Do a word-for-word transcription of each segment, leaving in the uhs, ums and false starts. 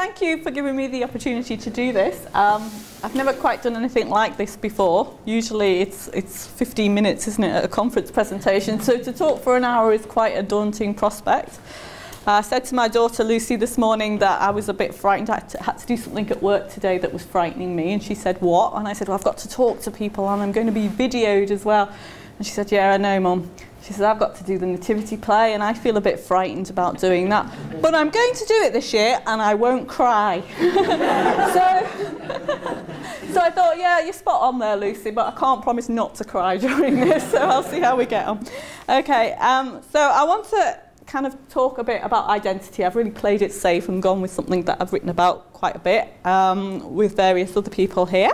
thank you for giving me the opportunity to do this. Um, I've never quite done anything like this before. Usually it's, it's fifteen minutes, isn't it, at a conference presentation. So to talk for an hour is quite a daunting prospect. Uh, I said to my daughter Lucy this morning that I was a bit frightened. I had to, had to do something at work today that was frightening me. And she said, what? And I said, well, I've got to talk to people and I'm going to be videoed as well. And she said, yeah, I know, Mum. She said, I've got to do the nativity play and I feel a bit frightened about doing that. But I'm going to do it this year and I won't cry. so, so I thought, yeah, you're spot on there, Lucy, but I can't promise not to cry during this, so I'll see how we get on. Okay, um, so I want to kind of talk a bit about identity. I've really played it safe and gone with something that I've written about quite a bit um, with various other people here.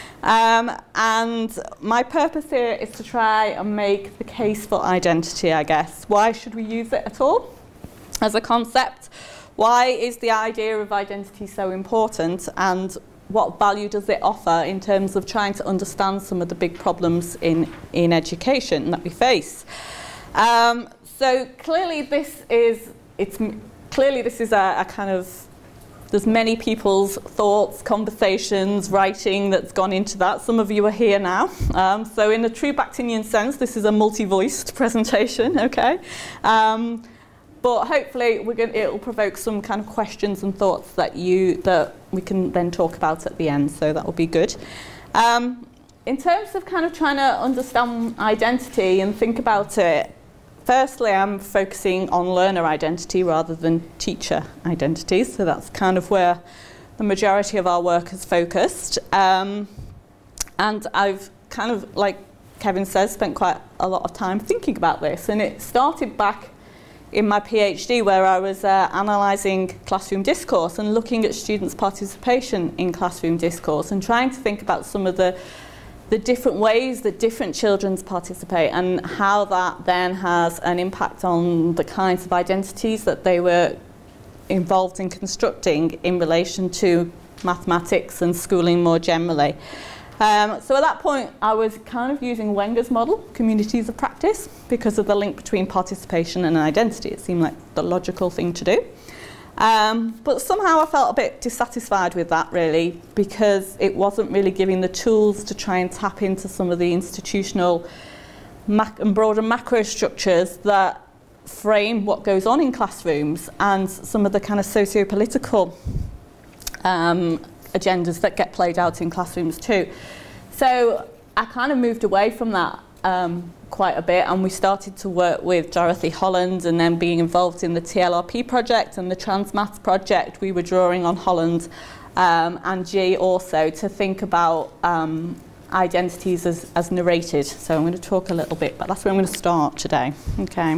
Um, and my purpose here is to try and make the case for identity, I guess. Why should we use it at all as a concept? Why is the idea of identity so important, and what value does it offer in terms of trying to understand some of the big problems in, in education that we face? Um, so clearly this is, it's, clearly this is a, a kind of There's many people's thoughts, conversations, writing that's gone into that. Some of you are here now. Um, so in a true Bakhtinian sense, this is a multi-voiced presentation, okay? Um, but hopefully we're gonna, it'll provoke some kind of questions and thoughts that, you, that we can then talk about at the end, so that will be good. Um, in terms of kind of trying to understand identity and think about it, firstly, I'm focusing on learner identity rather than teacher identity, so that's kind of where the majority of our work is focused. Um, and I've kind of, like Kevin says, spent quite a lot of time thinking about this, and it started back in my PhD where I was uh, analysing classroom discourse and looking at students' participation in classroom discourse and trying to think about some of the the different ways that different children participate and how that then has an impact on the kinds of identities that they were involved in constructing in relation to mathematics and schooling more generally. Um, so at that point I was kind of using Wenger's model, communities of practice, because of the link between participation and identity. It seemed like the logical thing to do. Um, but somehow I felt a bit dissatisfied with that, really, because it wasn't really giving the tools to try and tap into some of the institutional mac and broader macro structures that frame what goes on in classrooms and some of the kind of socio-political um, agendas that get played out in classrooms too. So I kind of moved away from that um, quite a bit, and we started to work with Dorothy Holland, and then being involved in the T L R P project and the Transmaths project. We were drawing on Holland um, and G also to think about um, identities as, as narrated. So I'm going to talk a little bit, but that's where I'm going to start today. Okay.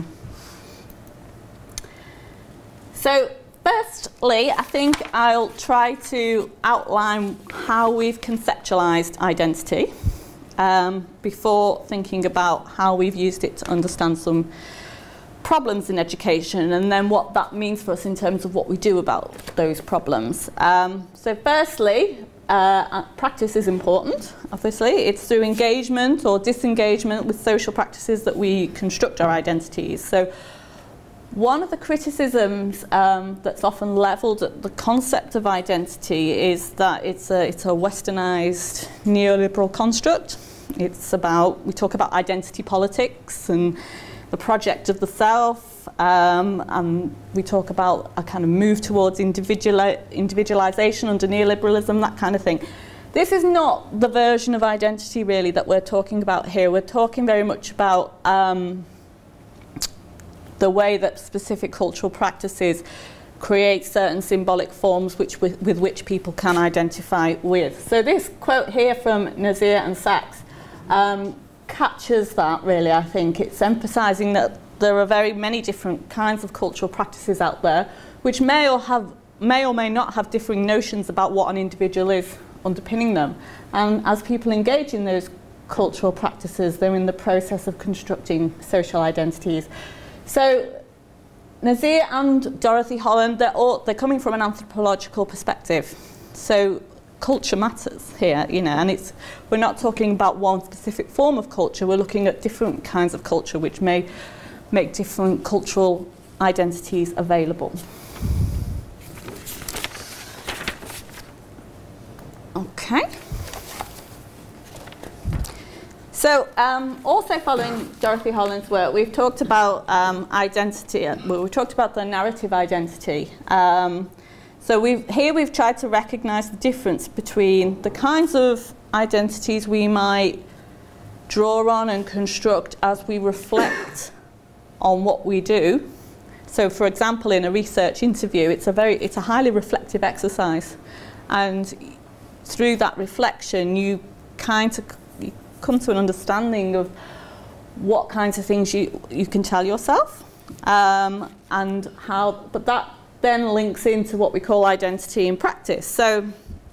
So firstly, I think I'll try to outline how we've conceptualized identity Um, before thinking about how we've used it to understand some problems in education, and then what that means for us in terms of what we do about those problems. Um, so firstly, uh, practice is important, obviously. It's through engagement or disengagement with social practices that we construct our identities. So one of the criticisms um, that's often levelled at the concept of identity is that it's a, it's a westernised neoliberal construct. It's about, we talk about identity politics and the project of the self, um, and we talk about a kind of move towards individuali individualisation under neoliberalism, that kind of thing. This is not the version of identity really that we're talking about here. We're talking very much about um, the way that specific cultural practices create certain symbolic forms which with, with which people can identify with. So this quote here from Nazir and Sachs um, captures that really, I think. It's emphasising that there are very many different kinds of cultural practices out there which may or, have, may or may not have differing notions about what an individual is underpinning them. And as people engage in those cultural practices, they're in the process of constructing social identities. So Nazir and Dorothy Holland, they're, all, they're coming from an anthropological perspective. So culture matters here, you know, and it's, we're not talking about one specific form of culture, we're looking at different kinds of culture which may make different cultural identities available. Okay. So, um, also following Dorothy Holland's work, we've talked about um, identity. Well, we've talked about the narrative identity. Um, so we've, here we've tried to recognise the difference between the kinds of identities we might draw on and construct as we reflect on what we do. So, for example, in a research interview, it's a very, it's a highly reflective exercise, and through that reflection, you kind of you come to an understanding of what kinds of things you you can tell yourself, um, and how. But that then links into what we call identity in practice. So,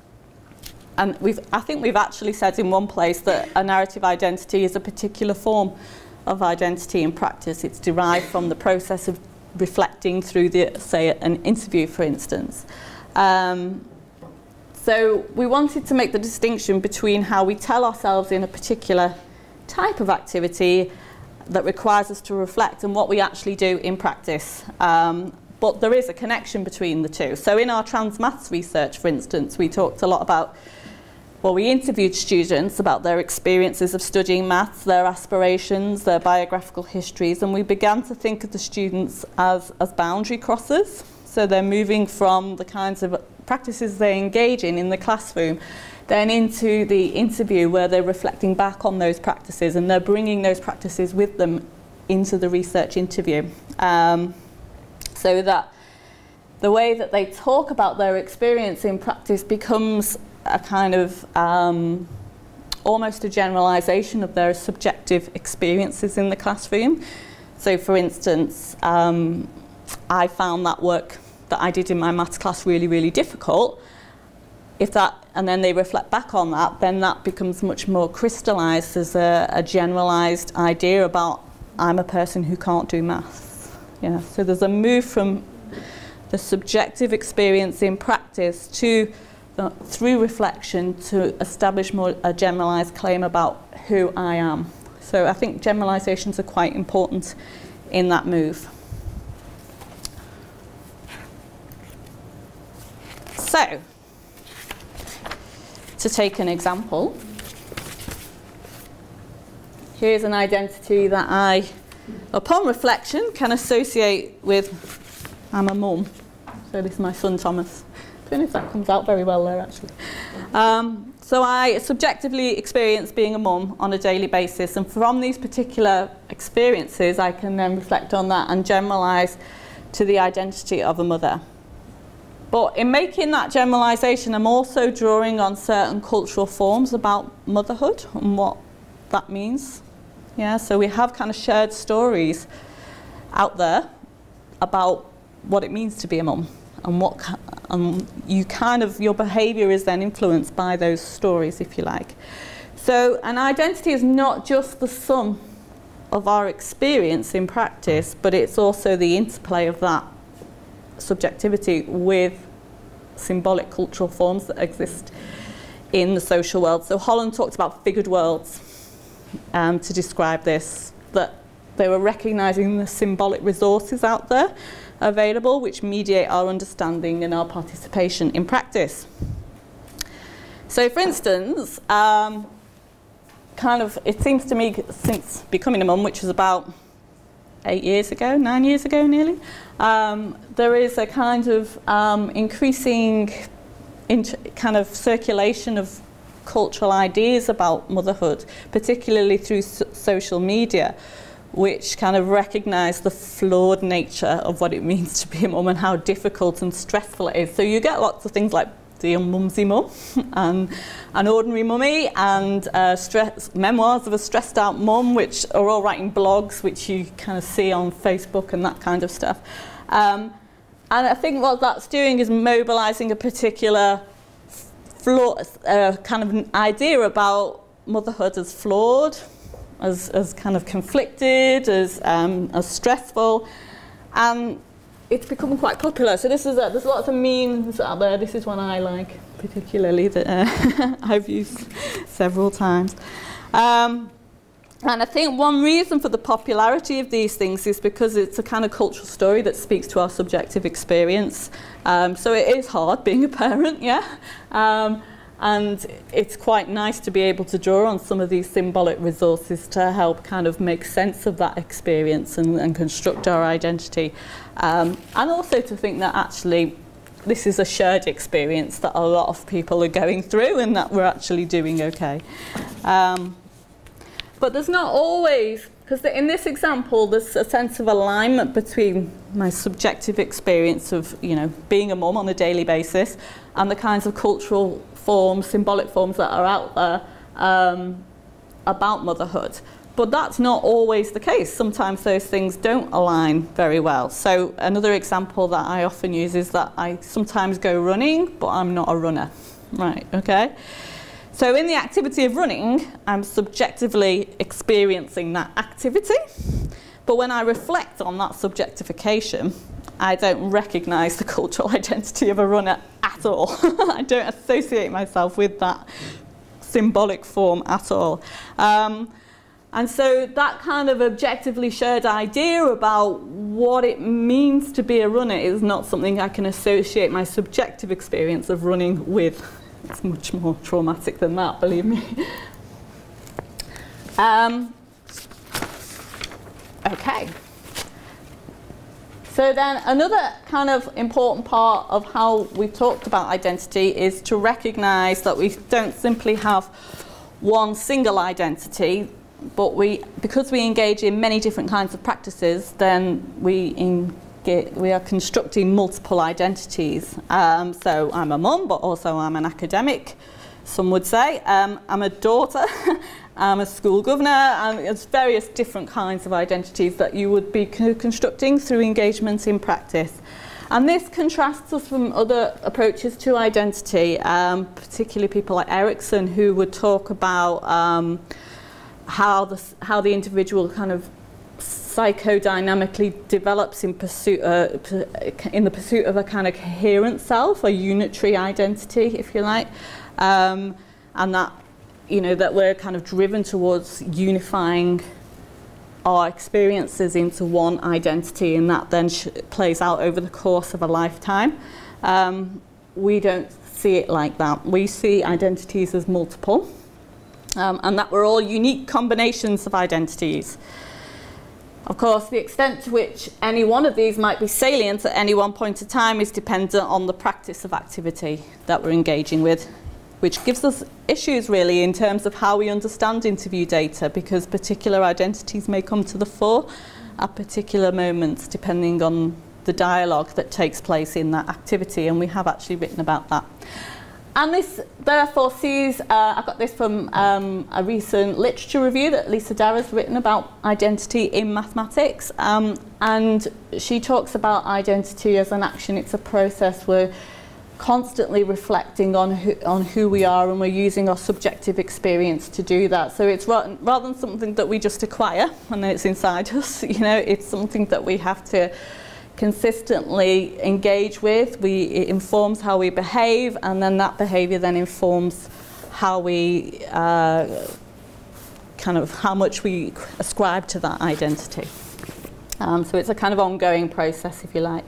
and we've I think we've actually said in one place that a narrative identity is a particular form of identity in practice. It's derived from the process of reflecting through the, say, an interview, for instance. Um, so we wanted to make the distinction between how we tell ourselves in a particular type of activity that requires us to reflect and what we actually do in practice. Um, but there is a connection between the two. So in our trans maths research, for instance, we talked a lot about, well, we interviewed students about their experiences of studying maths, their aspirations, their biographical histories, and we began to think of the students as, as boundary crossers. So they're moving from the kinds of practices they engage in in the classroom, then into the interview where they're reflecting back on those practices, and they're bringing those practices with them into the research interview. Um, so that the way that they talk about their experience in practice becomes a kind of um, almost a generalisation of their subjective experiences in the classroom. So, for instance, um, I found that work that I did in my maths class really, really difficult. If that, and then they reflect back on that, then that becomes much more crystallised as a, a generalised idea about I'm a person who can't do maths. Yeah. So there's a move from the subjective experience in practice to Uh, through reflection to establish more a generalised claim about who I am. So I think generalisations are quite important in that move. So, to take an example, here's an identity that I, upon reflection, can associate with I'm a mum. So this is my son Thomas. I don't know if that comes out very well there, actually. Um, so I subjectively experience being a mum on a daily basis, and from these particular experiences, I can then reflect on that and generalise to the identity of a mother. But in making that generalisation, I'm also drawing on certain cultural forms about motherhood and what that means. Yeah, so we have kind of shared stories out there about what it means to be a mum. And what um, you kind of, your behaviour is then influenced by those stories, if you like. So an identity is not just the sum of our experience in practice, but it's also the interplay of that subjectivity with symbolic cultural forms that exist in the social world. So Holland talked about figured worlds um, to describe this, that they were recognising the symbolic resources out there available which mediate our understanding and our participation in practice. So for instance, um, kind of, it seems to me since becoming a mum, which was about eight years ago, nine years ago nearly, um, there is a kind of um, increasing int kind of circulation of cultural ideas about motherhood, particularly through so social media, which kind of recognise the flawed nature of what it means to be a mum and how difficult and stressful it is. So you get lots of things like the mumsy mum and an ordinary mummy and uh, stress, memoirs of a stressed out mum, which are all writing blogs, which you kind of see on Facebook and that kind of stuff. Um, and I think what that's doing is mobilising a particular flaw, uh, kind of an idea about motherhood as flawed, As, as kind of conflicted, as, um, as stressful, and it's become quite popular. So this is a, there's lots of memes out there. This is one I like particularly that uh, I've used several times. Um, and I think one reason for the popularity of these things is because it's a kind of cultural story that speaks to our subjective experience. Um, so it is hard being a parent, yeah. Um, And it's quite nice to be able to draw on some of these symbolic resources to help kind of make sense of that experience and, and construct our identity. Um, and also to think that actually this is a shared experience that a lot of people are going through and that we're actually doing okay. Um, but there's not always, because in this example there's a sense of alignment between my subjective experience of, you know, being a mum on a daily basis and the kinds of cultural forms, symbolic forms that are out there um, about motherhood. But that's not always the case. Sometimes those things don't align very well. So another example that I often use is that I sometimes go running, but I'm not a runner. Right, okay? So in the activity of running, I'm subjectively experiencing that activity. But when I reflect on that subjectification, I don't recognise the cultural identity of a runner at all. I don't associate myself with that symbolic form at all. Um, and so that kind of objectively shared idea about what it means to be a runner is not something I can associate my subjective experience of running with. It's much more traumatic than that, believe me. Um, okay. So then another kind of important part of how we've talked about identity is to recognise that we don't simply have one single identity, but we, because we engage in many different kinds of practices, then we engage, we are constructing multiple identities. Um, so I'm a mum, but also I'm an academic, some would say. Um, I'm a daughter. I'm a school governor, and there's various different kinds of identities that you would be constructing through engagement in practice. And this contrasts us from other approaches to identity, um, particularly people like Erikson, who would talk about um, how, the, how the individual kind of psychodynamically develops in, pursuit, uh, in the pursuit of a kind of coherent self, a unitary identity, if you like, um, and that you know, that we're kind of driven towards unifying our experiences into one identity, and that then sh plays out over the course of a lifetime. Um, we don't see it like that. We see identities as multiple, um, and that we're all unique combinations of identities. Of course, the extent to which any one of these might be salient at any one point in time is dependent on the practice of activity that we're engaging with, which gives us issues really in terms of how we understand interview data, because particular identities may come to the fore at particular moments depending on the dialogue that takes place in that activity, and we have actually written about that. And this therefore sees, uh, I got this from um, a recent literature review that Lisa Darrah's written about identity in mathematics, um, and she talks about identity as an action. It's a process where constantly reflecting on who, on who we are, and we're using our subjective experience to do that. So it's rather, rather than something that we just acquire and then it's inside us, you know, it's something that we have to consistently engage with. We, it informs how we behave, and then that behaviour then informs how we uh, kind of how much we ascribe to that identity. Um, so it's a kind of ongoing process, if you like.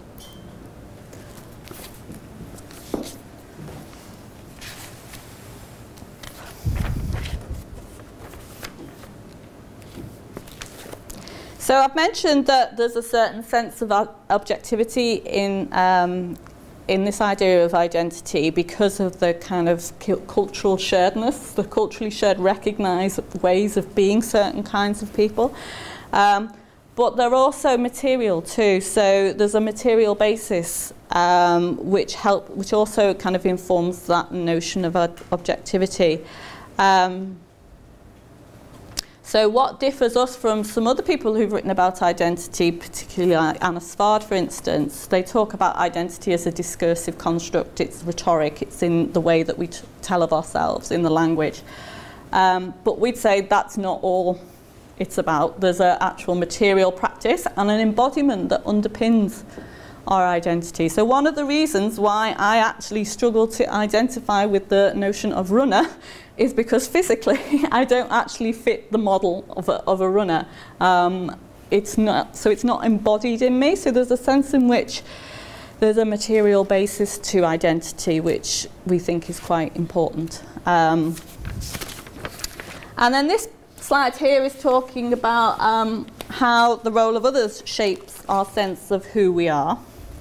So I've mentioned that there's a certain sense of objectivity in, um, in this idea of identity because of the kind of cultural sharedness, the culturally shared recognised ways of being certain kinds of people. Um, but they're also material too, so there's a material basis um, which, help, which also kind of informs that notion of objectivity. Um, So what differs us from some other people who've written about identity, particularly like Anna Svard, for instance, they talk about identity as a discursive construct. It's rhetoric. It's in the way that we t tell of ourselves, in the language. Um, but we'd say that's not all it's about. There's an actual material practice and an embodiment that underpins our identity. So one of the reasons why I actually struggle to identify with the notion of runner is because physically I don't actually fit the model of a, of a runner. Um, it's not, so it's not embodied in me. So there's a sense in which there's a material basis to identity which we think is quite important. Um, and then this slide here is talking about um, how the role of others shapes our sense of who we are.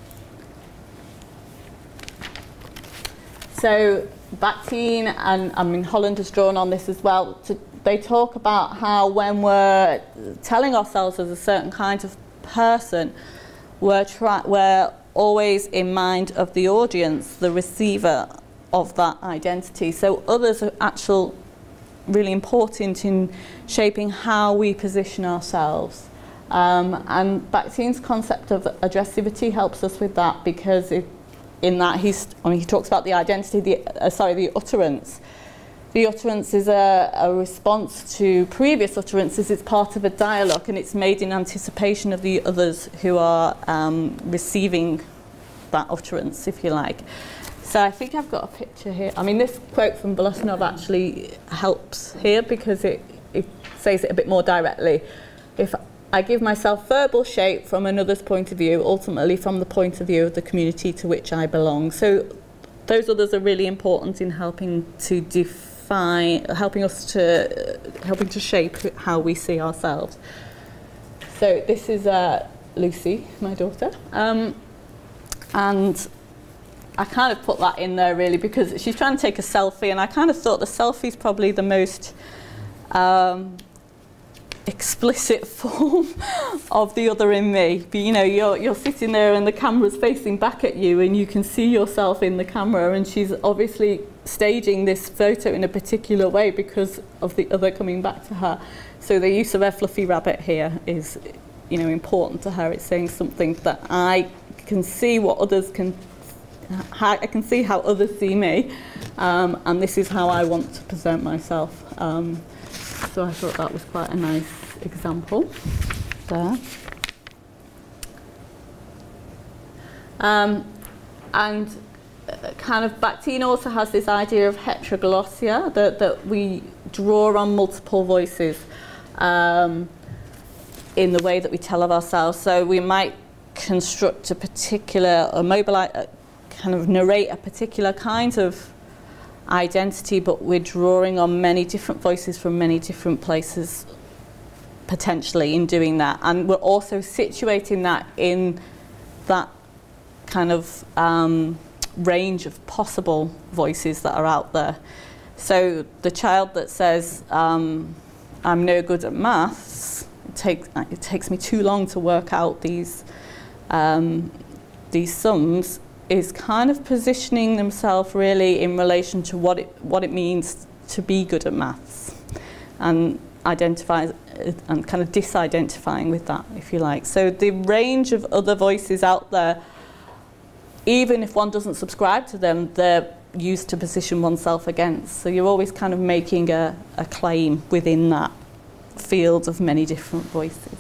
So Bakhtin and I mean Holland has drawn on this as well. To, they talk about how when we're telling ourselves as a certain kind of person, we're, try, we're always in mind of the audience, the receiver of that identity. So others are actually really important in shaping how we position ourselves. Um, and Bakhtin's concept of addressivity helps us with that, because it, in that he's, I mean, he talks about the identity, the, uh, sorry, the utterance. The utterance is a, a response to previous utterances. It's part of a dialogue, and it's made in anticipation of the others who are um, receiving that utterance, if you like. So I think I've got a picture here. I mean, this quote from Bolesnov actually helps here, because it, it says it a bit more directly. If I give myself verbal shape from another's point of view, ultimately from the point of view of the community to which I belong. So those others are really important in helping to define, helping us to, uh, helping to shape how we see ourselves. So this is uh, Lucy, my daughter, um, and I kind of put that in there really because she's trying to take a selfie, and I kind of thought the selfie is probably the most um, explicit form of the other in me. But, you know, you're, you're sitting there and the camera's facing back at you and you can see yourself in the camera, and she's obviously staging this photo in a particular way because of the other coming back to her. So the use of a fluffy rabbit here is, you know, important to her. It's saying something that I can see what others can, how, I can see how others see me, um, and this is how I want to present myself. Um, So I thought that was quite a nice example there. Um, and uh, kind of Bakhtin also has this idea of heteroglossia, that, that we draw on multiple voices um, in the way that we tell of ourselves. So we might construct a particular, or mobilize, uh, kind of narrate a particular kind of identity, but we're drawing on many different voices from many different places potentially in doing that, and we're also situating that in that kind of um, range of possible voices that are out there. So the child that says um, I'm no good at maths, it takes it takes me too long to work out these um, these sums, is kind of positioning themselves really in relation to what it what it means to be good at maths, and identify and kind of disidentifying with that, if you like. So the range of other voices out there, even if one doesn't subscribe to them, they're used to position oneself against. So you're always kind of making a, a claim within that field of many different voices.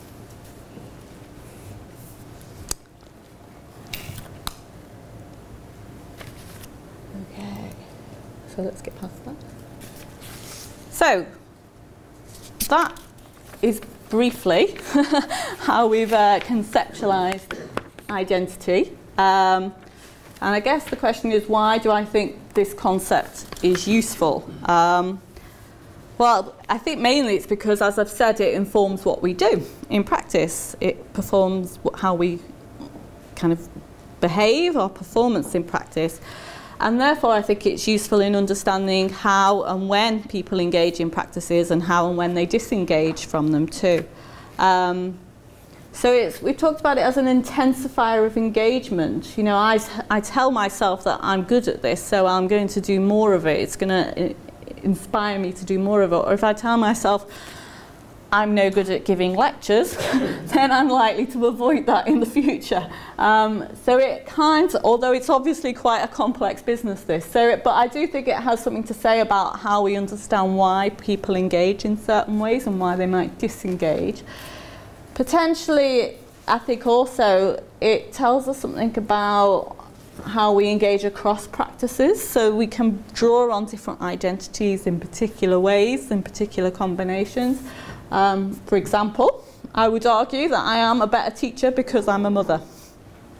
So let's get past that. So that is briefly how we've uh, conceptualized identity. Um, and I guess the question is, why do I think this concept is useful? Um, well, I think mainly it's because, as I've said, it informs what we do in practice. It performs how we kind of behave, our performance in practice. And therefore, I think it's useful in understanding how and when people engage in practices, and how and when they disengage from them too. Um, so it's, we've talked about it as an intensifier of engagement. You know, I, I tell myself that I'm good at this, so I'm going to do more of it. It's going to inspire me to do more of it. Or if I tell myself I'm no good at giving lectures, then I'm likely to avoid that in the future. Um, so it kind of, although it's obviously quite a complex business, this, so it, but I do think it has something to say about how we understand why people engage in certain ways and why they might disengage. Potentially, I think also it tells us something about how we engage across practices, so we can draw on different identities in particular ways, in particular combinations. Um, for example, I would argue that I am a better teacher because I'm a mother.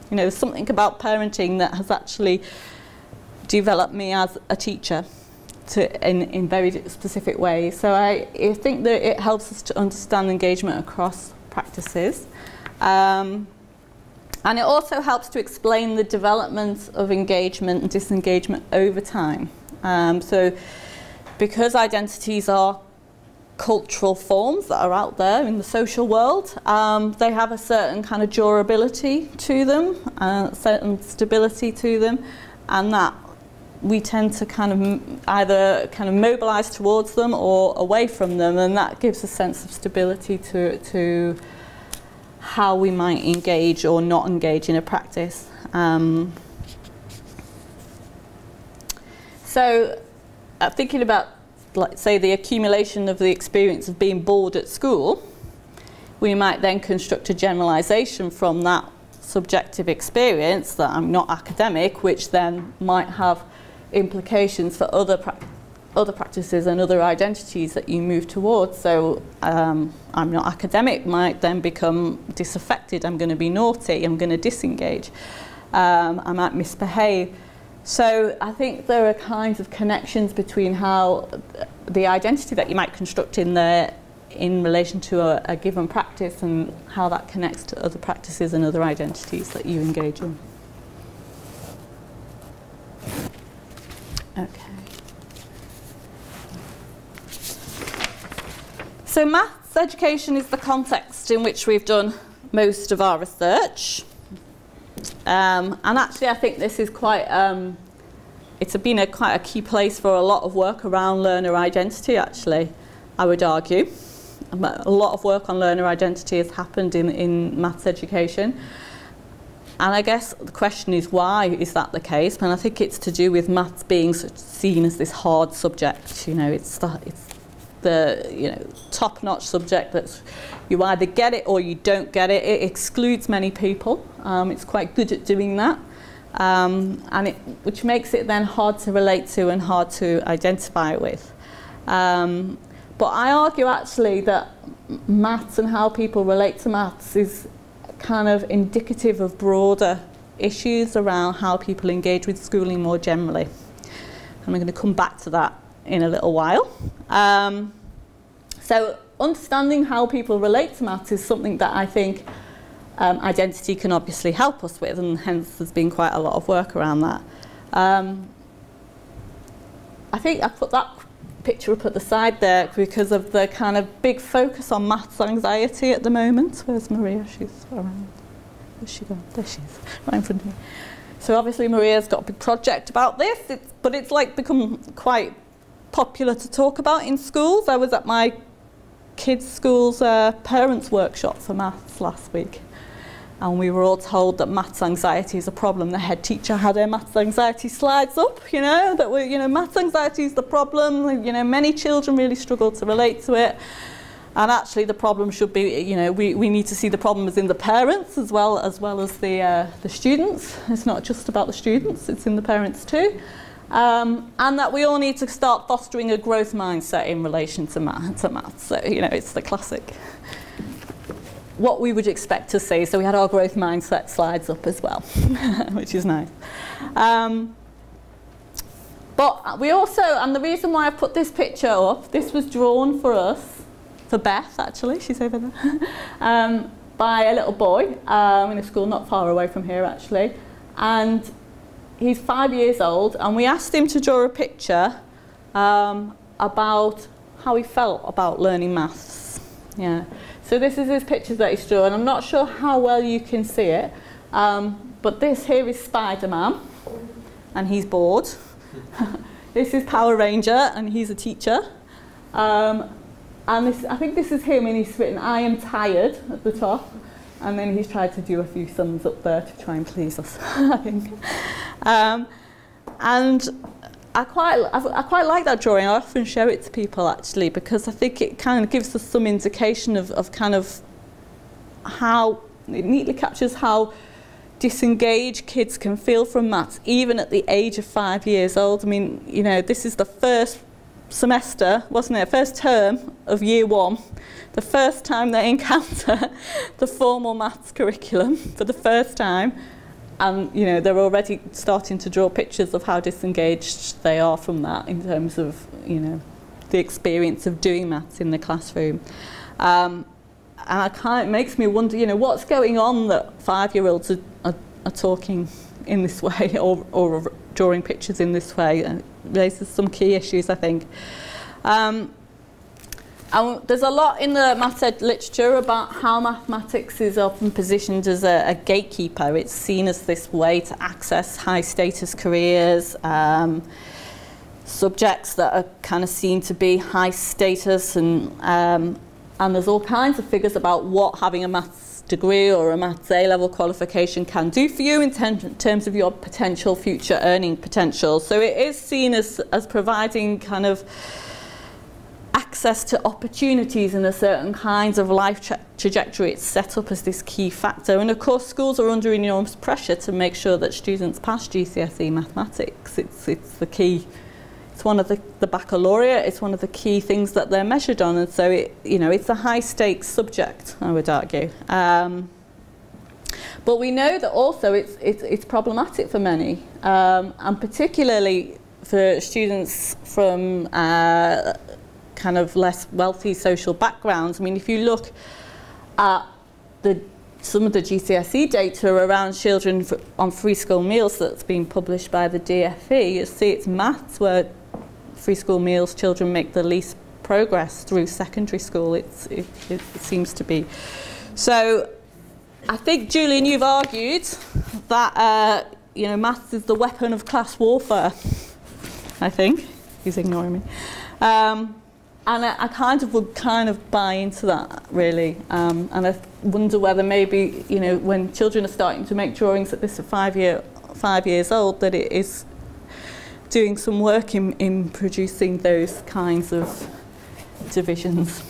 You know, there's something about parenting that has actually developed me as a teacher to, in, in very specific ways. So I, I think that it helps us to understand engagement across practices. Um, and it also helps to explain the development of engagement and disengagement over time. Um, so because identities are cultural forms that are out there in the social world, um, they have a certain kind of durability to them, uh, certain stability to them, and that we tend to kind of m either kind of mobilize towards them or away from them, and that gives a sense of stability to, to how we might engage or not engage in a practice. Um, so uh, thinking about, like, say, the accumulation of the experience of being bored at school, we might then construct a generalization from that subjective experience that I'm not academic, which then might have implications for other pra other practices and other identities that you move towards. So um, I'm not academic might then become disaffected, I'm going to be naughty, I'm going to disengage, um, I might misbehave. So I think there are kinds of connections between how the identity that you might construct in there in relation to a, a given practice and how that connects to other practices and other identities that you engage in. Okay. So maths education is the context in which we've done most of our research. Um, and actually I think this is quite, um, it's been a, quite a key place for a lot of work around learner identity, actually, I would argue. A lot of work on learner identity has happened in, in maths education. And I guess the question is, why is that the case? And I think it's to do with maths being seen as this hard subject. You know, it's the, it's the you know, top-notch subject that's you either get it or you don't get it. It excludes many people. Um, it's quite good at doing that, um, and it, which makes it then hard to relate to and hard to identify with. Um, but I argue actually that maths and how people relate to maths is kind of indicative of broader issues around how people engage with schooling more generally. And I'm going to come back to that in a little while. Um, so understanding how people relate to maths is something that I think um, identity can obviously help us with, and hence there's been quite a lot of work around that. Um, I think I put that picture up at the side there because of the kind of big focus on maths anxiety at the moment. Where's Maria? She's around. Where's she gone? There she is, right in front of me. So obviously Maria's got a big project about this, it's, but it's like become quite popular to talk about in schools. I was at my kids' school's uh, parents' workshop for maths last week, and we were all told that maths anxiety is a problem. The head teacher had her maths anxiety slides up, you know, that we, you know, maths anxiety is the problem. You know, many children really struggle to relate to it. And actually the problem should be, you know, we, we need to see the problem as in the parents as well as well as the, uh, the students. It's not just about the students, it's in the parents too. Um, and that we all need to start fostering a growth mindset in relation to math, to maths. So, you know, it's the classic, what we would expect to see. So we had our growth mindset slides up as well, which is nice. Um, but we also, and the reason why I put this picture up, this was drawn for us, for Beth actually, she's over there, um, by a little boy um, in a school not far away from here actually. And he's five years old, and we asked him to draw a picture um, about how he felt about learning maths. Yeah. So this is his picture that he's drawn. I'm not sure how well you can see it, um, but this here is Spider-Man, and he's bored. This is Power Ranger, and he's a teacher. Um, and this, I think this is him, and he's written, "I am tired" at the top. And then he's tried to do a few thumbs up there to try and please us, I think. Um, and I quite, I quite like that drawing. I often show it to people actually because I think it kind of gives us some indication of, of kind of how, it neatly captures how disengaged kids can feel from maths even at the age of five years old. I mean, you know, this is the first semester, wasn't it? First term of year one. The first time they encounter the formal maths curriculum for the first time, and you know, they're already starting to draw pictures of how disengaged they are from that in terms of, you know, the experience of doing maths in the classroom. Um, and it kind of makes me wonder, you know, what's going on that five-year-olds are, are, are talking in this way or, or drawing pictures in this way. It raises some key issues, I think. Um, and there's a lot in the maths ed literature about how mathematics is often positioned as a, a gatekeeper. It's seen as this way to access high-status careers, um, subjects that are kind of seen to be high status, and um, and there's all kinds of figures about what having a maths degree or a maths A-level qualification can do for you in terms of your potential future earning potential. So it is seen as, as providing kind of access to opportunities in a certain kinds of life tra trajectory. It's set up as this key factor. And of course, schools are under enormous pressure to make sure that students pass G C S E mathematics. It's, it's the key. It's one of the, the baccalaureate, it's one of the key things that they're measured on, and so it, you know, it's a high stakes subject, I would argue. Um, but we know that also it's, it's, it's problematic for many, um, and particularly for students from uh, kind of less wealthy social backgrounds. I mean, if you look at the some of the G C S E data around children for, on free school meals that's been published by the D F E, you see it's maths where free school meals children make the least progress through secondary school. It's, it, it seems to be. So I think, Julian, you've argued that uh, you know, maths is the weapon of class warfare, I think. He's ignoring me. Um, And I, I kind of would kind of buy into that, really. Um, and I wonder whether maybe, you know, when children are starting to make drawings at this five year, five years old, that it is doing some work in, in producing those kinds of divisions.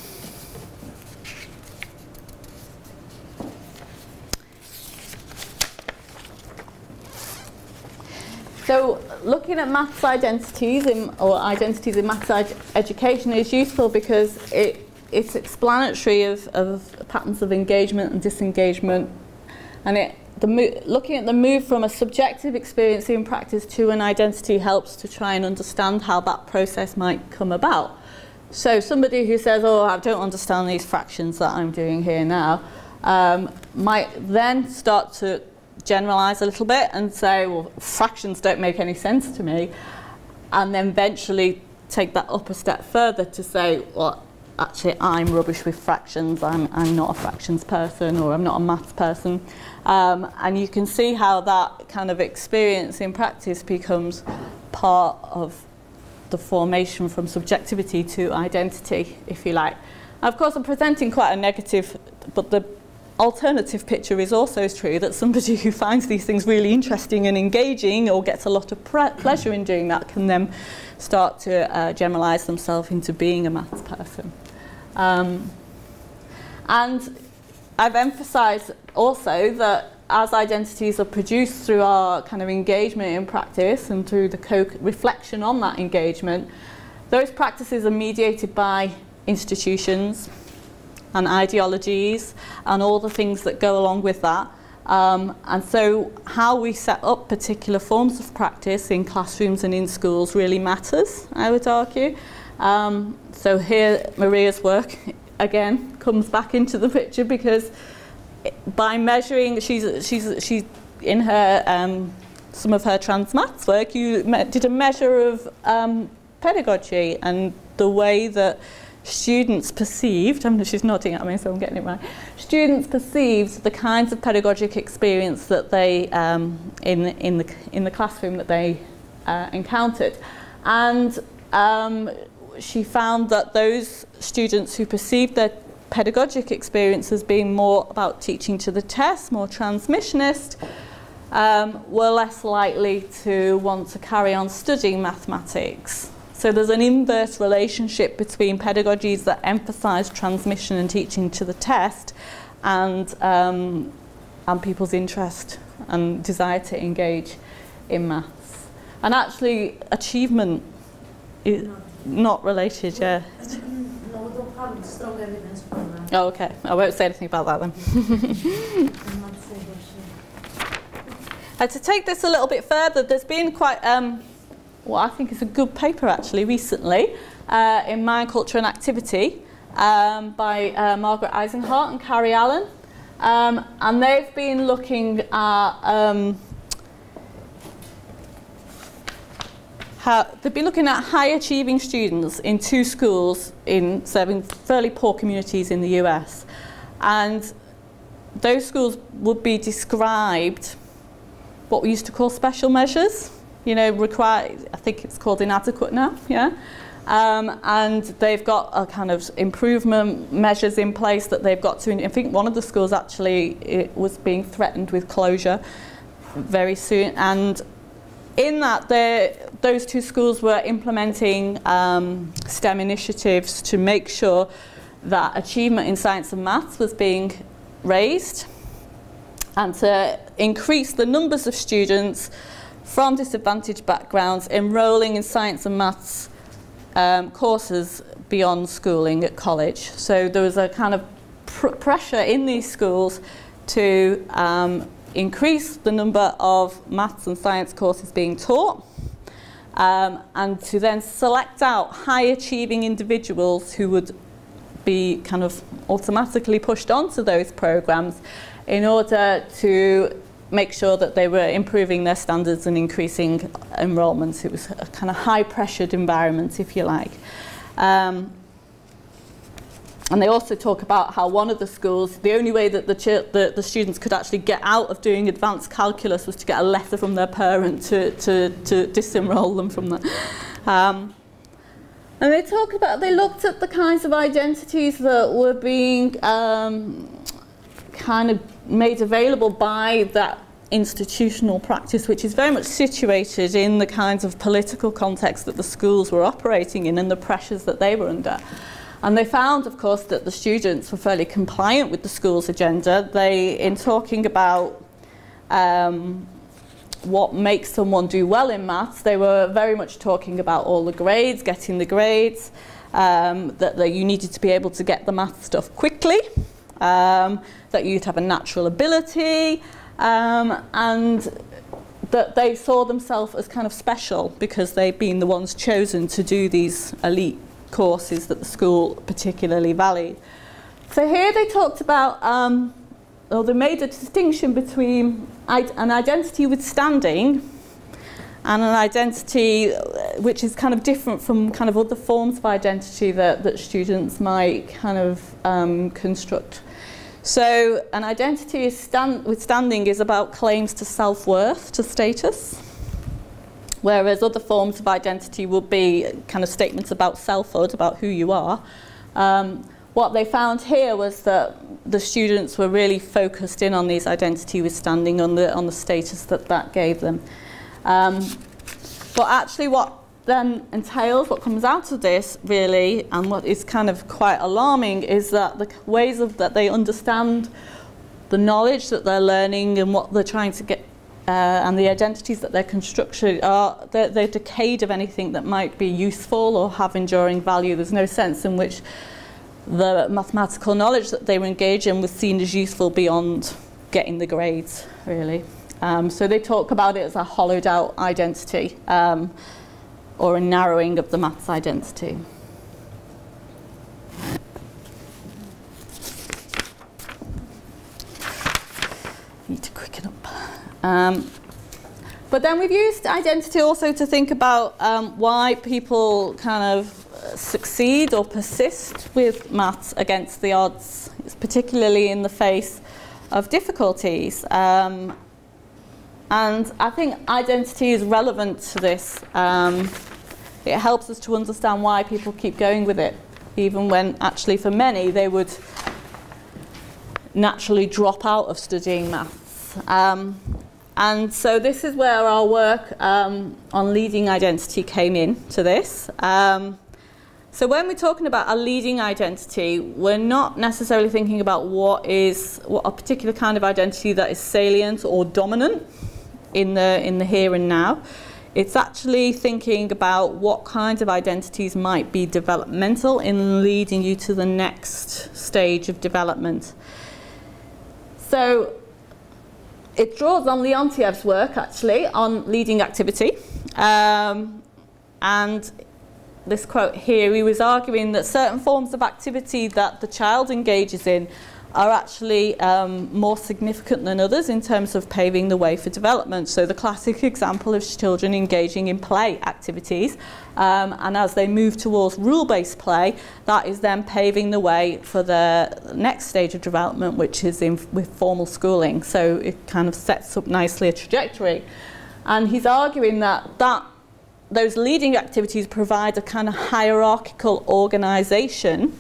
So looking at maths identities in, or identities in maths ed education is useful because it, it's explanatory of, of patterns of engagement and disengagement, and it, the mo looking at the move from a subjective experience in practice to an identity helps to try and understand how that process might come about. So somebody who says, oh, I don't understand these fractions that I'm doing here now, um, might then start to generalize a little bit and say, well, fractions don't make any sense to me, and then eventually take that up a step further to say, well, actually I'm rubbish with fractions, I'm, I'm not a fractions person, or I'm not a maths person. Um, and you can see how that kind of experience in practice becomes part of the formation from subjectivity to identity, if you like. Of course, I'm presenting quite a negative, but the alternative picture is also true, that somebody who finds these things really interesting and engaging, or gets a lot of pleasure in doing that, can then start to uh, generalise themselves into being a maths person. Um, and I've emphasised also that as identities are produced through our kind of engagement in practice and through the co-reflection on that engagement, those practices are mediated by institutions and ideologies and all the things that go along with that. Um, and so how we set up particular forms of practice in classrooms and in schools really matters, I would argue. Um, so here Maria's work again comes back into the picture, because by measuring, she's, she's, she's in her, um, some of her trans maths work, you did a measure of um, pedagogy and the way that students perceived, I mean, she's nodding at me so I'm getting it right, students perceived the kinds of pedagogic experience that they, um, in, in, the, in the classroom that they uh, encountered. And um, she found that those students who perceived their pedagogic experience as being more about teaching to the test, more transmissionist, um, were less likely to want to carry on studying mathematics. So there's an inverse relationship between pedagogies that emphasise transmission and teaching to the test and, um, and people's interest and desire to engage in maths. And actually, achievement is not related, yeah. No, we don't have strong evidence for that. Oh, okay. I won't say anything about that then. Uh, to take this a little bit further, there's been quite, um, what I think is a good paper actually recently uh, in Mind, Culture and Activity um, by uh, Margaret Eisenhart and Carrie Allen. Um, and they've been looking at um, how they've been looking at high achieving students in two schools in serving fairly poor communities in the U S. And those schools would be described what we used to call special measures, you know, require, I think it's called inadequate now, yeah? Um, and they've got a kind of improvement measures in place that they've got to, I think one of the schools actually it was being threatened with closure very soon. And in that, those two schools were implementing um, STEM initiatives to make sure that achievement in science and maths was being raised and to increase the numbers of students from disadvantaged backgrounds enrolling in science and maths um, courses beyond schooling at college. So there was a kind of pr pressure in these schools to um, increase the number of maths and science courses being taught um, and to then select out high achieving individuals who would be kind of automatically pushed onto those programs in order to make sure that they were improving their standards and increasing enrolments. It was a kind of high-pressured environment, if you like. Um, and they also talk about how one of the schools, the only way that the, ch the, the students could actually get out of doing advanced calculus was to get a letter from their parent to, to, to disenroll them from that. Um, and they talk about, they looked at the kinds of identities that were being um, kind of made available by that institutional practice, which is very much situated in the kinds of political context that the schools were operating in and the pressures that they were under. And they found, of course, that the students were fairly compliant with the school's agenda. They, in talking about um, what makes someone do well in maths, they were very much talking about all the grades, getting the grades, um, that, that you needed to be able to get the math stuff quickly, um, that you'd have a natural ability, um, and that they saw themselves as kind of special because they'd been the ones chosen to do these elite courses that the school particularly valued. So here they talked about, um, or they made a distinction between an identity with standing and an identity which is kind of different from kind of other forms of identity that, that students might kind of um, construct. So an identity is stand with standing is about claims to self-worth, to status, whereas other forms of identity would be kind of statements about selfhood, about who you are. Um, what they found here was that the students were really focused in on these identity with standing, on the, on the status that that gave them. Um, but actually what then entails, what comes out of this really, and what is kind of quite alarming, is that the ways of that they understand the knowledge that they're learning and what they're trying to get Uh, and the identities that they're constructed are, they're, they're decayed of anything that might be useful or have enduring value. There's no sense in which the mathematical knowledge that they were engaged in was seen as useful beyond getting the grades, really. Um, so they talk about it as a hollowed out identity, um, or a narrowing of the maths identity. Need to quicken up. Um, but then we've used identity also to think about um, why people kind of succeed or persist with maths against the odds, it's particularly in the face of difficulties. Um, and I think identity is relevant to this. Um, it helps us to understand why people keep going with it, even when actually for many they would naturally drop out of studying maths. Um, And so this is where our work um, on leading identity came in to this. Um, so when we're talking about a leading identity, we're not necessarily thinking about what is what a particular kind of identity that is salient or dominant in the in the here and now. It's actually thinking about what kinds of identities might be developmental in leading you to the next stage of development. So it draws on Leontiev's work, actually, on leading activity. Um, and this quote here, he was arguing that certain forms of activity that the child engages in are actually um, more significant than others in terms of paving the way for development. So the classic example of children engaging in play activities, um, and as they move towards rule-based play, that is then paving the way for the next stage of development, which is in with formal schooling. So it kind of sets up nicely a trajectory. And he's arguing that, that those leading activities provide a kind of hierarchical organisation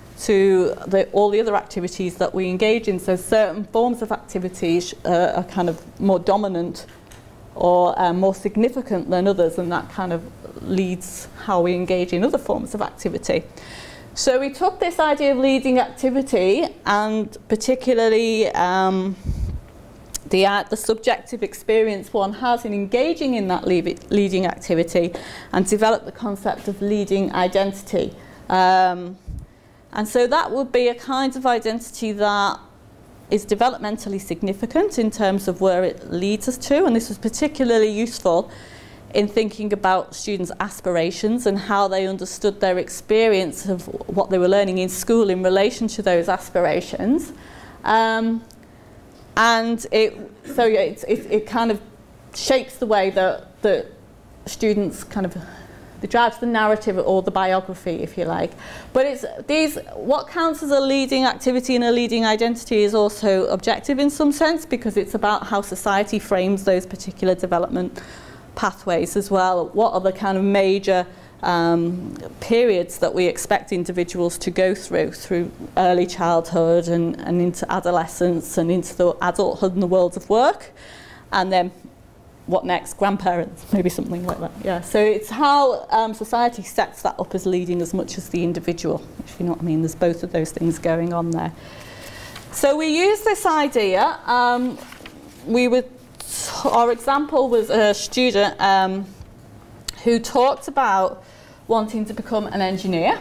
to the, all the other activities that we engage in. So certain forms of activities uh, are kind of more dominant or uh, more significant than others, and that kind of leads how we engage in other forms of activity. So we took this idea of leading activity, and particularly um, the, uh, the subjective experience one has in engaging in that leading activity, and developed the concept of leading identity. Um, And so that would be a kind of identity that is developmentally significant in terms of where it leads us to. And this was particularly useful in thinking about students' aspirations and how they understood their experience of what they were learning in school in relation to those aspirations. Um, and it, so it, it, it kind of shapes the way that, that students kind of It drives the narrative or the biography, if you like. But it's these, what counts as a leading activity and a leading identity is also objective in some sense, because it's about how society frames those particular development pathways as well. What are the kind of major um, periods that we expect individuals to go through, through early childhood and, and into adolescence and into the adulthood and the world of work, and then what next? Grandparents, maybe something like that. Yeah. So it's how um, society sets that up as leading as much as the individual, if you know what I mean. There's both of those things going on there. So we use this idea. Um, we would, our example was a student um, who talked about wanting to become an engineer.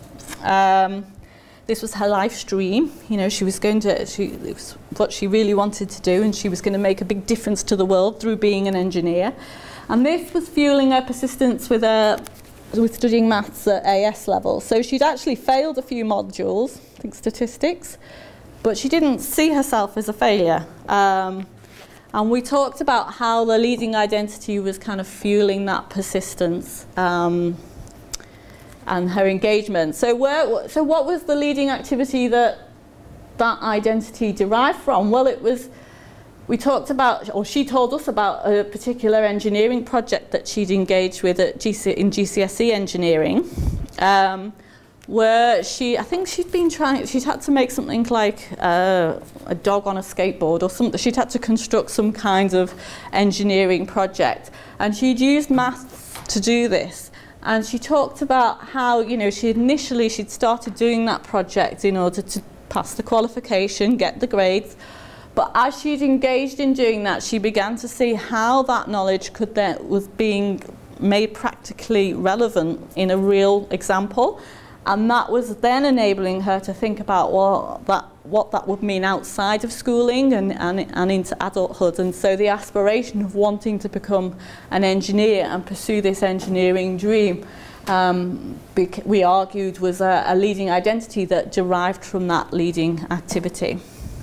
Um, This was her life dream. You know, she was going to, she, it was what she really wanted to do, and she was going to make a big difference to the world through being an engineer. And this was fueling her persistence with, her, with studying maths at A S level. So she'd actually failed a few modules, I think statistics, but she didn't see herself as a failure. Um, and we talked about how the leading identity was kind of fueling that persistence. Um, and her engagement. So where, so what was the leading activity that that identity derived from? Well, it was, we talked about, or she told us about a particular engineering project that she'd engaged with at G C, in G C S E engineering, um, where she, I think she'd been trying, she'd had to make something like uh, a dog on a skateboard or something. She'd had to construct some kind of engineering project, and she'd used maths to do this. And she talked about how, you know, she initially she'd started doing that project in order to pass the qualification, get the grades. But as she'd engaged in doing that, she began to see how that knowledge could then was being made practically relevant in a real example. And that was then enabling her to think about what that, what that would mean outside of schooling and, and, and into adulthood. And so the aspiration of wanting to become an engineer and pursue this engineering dream, um, we argued was a, a leading identity that derived from that leading activity.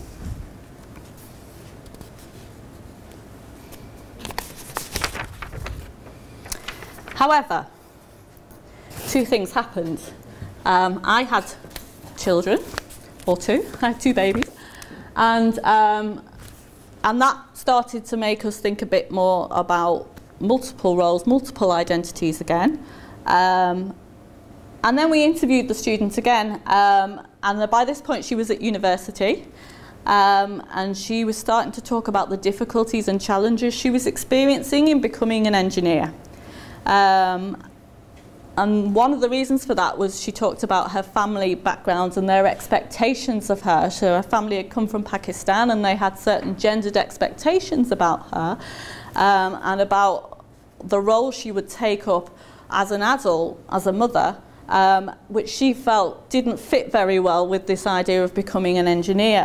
However, two things happened. Um, I had children, or two, I had two babies, and, um, and that started to make us think a bit more about multiple roles, multiple identities again. Um, and then we interviewed the student again, um, and by this point she was at university, um, and she was starting to talk about the difficulties and challenges she was experiencing in becoming an engineer. Um, And one of the reasons for that was she talked about her family background and their expectations of her. So her family had come from Pakistan, and they had certain gendered expectations about her um, and about the role she would take up as an adult, as a mother, um, which she felt didn't fit very well with this idea of becoming an engineer.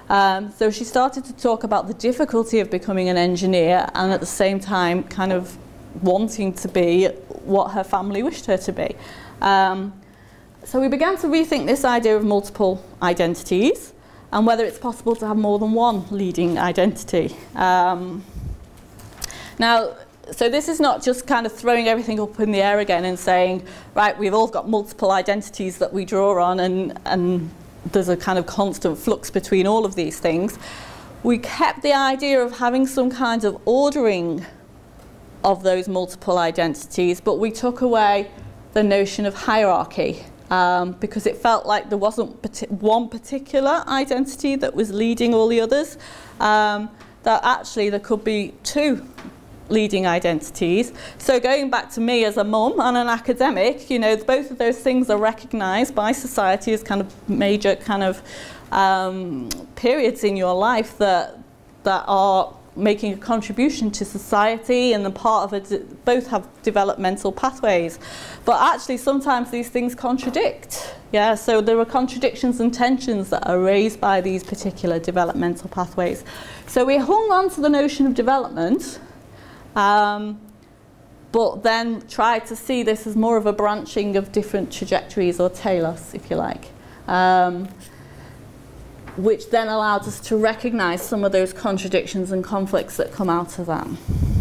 Um, so she started to talk about the difficulty of becoming an engineer and at the same time kind of wanting to be what her family wished her to be. Um, so we began to rethink this idea of multiple identities and whether it's possible to have more than one leading identity. Um, now, so this is not just kind of throwing everything up in the air again and saying, right, we've all got multiple identities that we draw on and, and there's a kind of constant flux between all of these things. We kept the idea of having some kind of ordering of those multiple identities, but we took away the notion of hierarchy um, because it felt like there wasn't parti- one particular identity that was leading all the others, um, that actually there could be two leading identities. So going back to me as a mum and an academic, you know, both of those things are recognised by society as kind of major kind of um, periods in your life that that are making a contribution to society and the part of it, both have developmental pathways. But actually sometimes these things contradict. Yeah, so there are contradictions and tensions that are raised by these particular developmental pathways. So we hung on to the notion of development, Um, but then try to see this as more of a branching of different trajectories or telos, if you like, um, which then allows us to recognise some of those contradictions and conflicts that come out of that.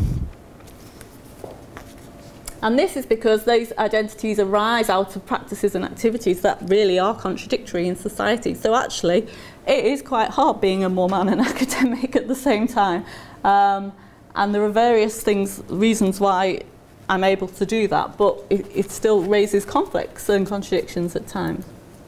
And this is because those identities arise out of practices and activities that really are contradictory in society. So actually, it is quite hard being a mum and an academic at the same time. Um, And there are various things, reasons why I'm able to do that, but it, it still raises conflicts and contradictions at times.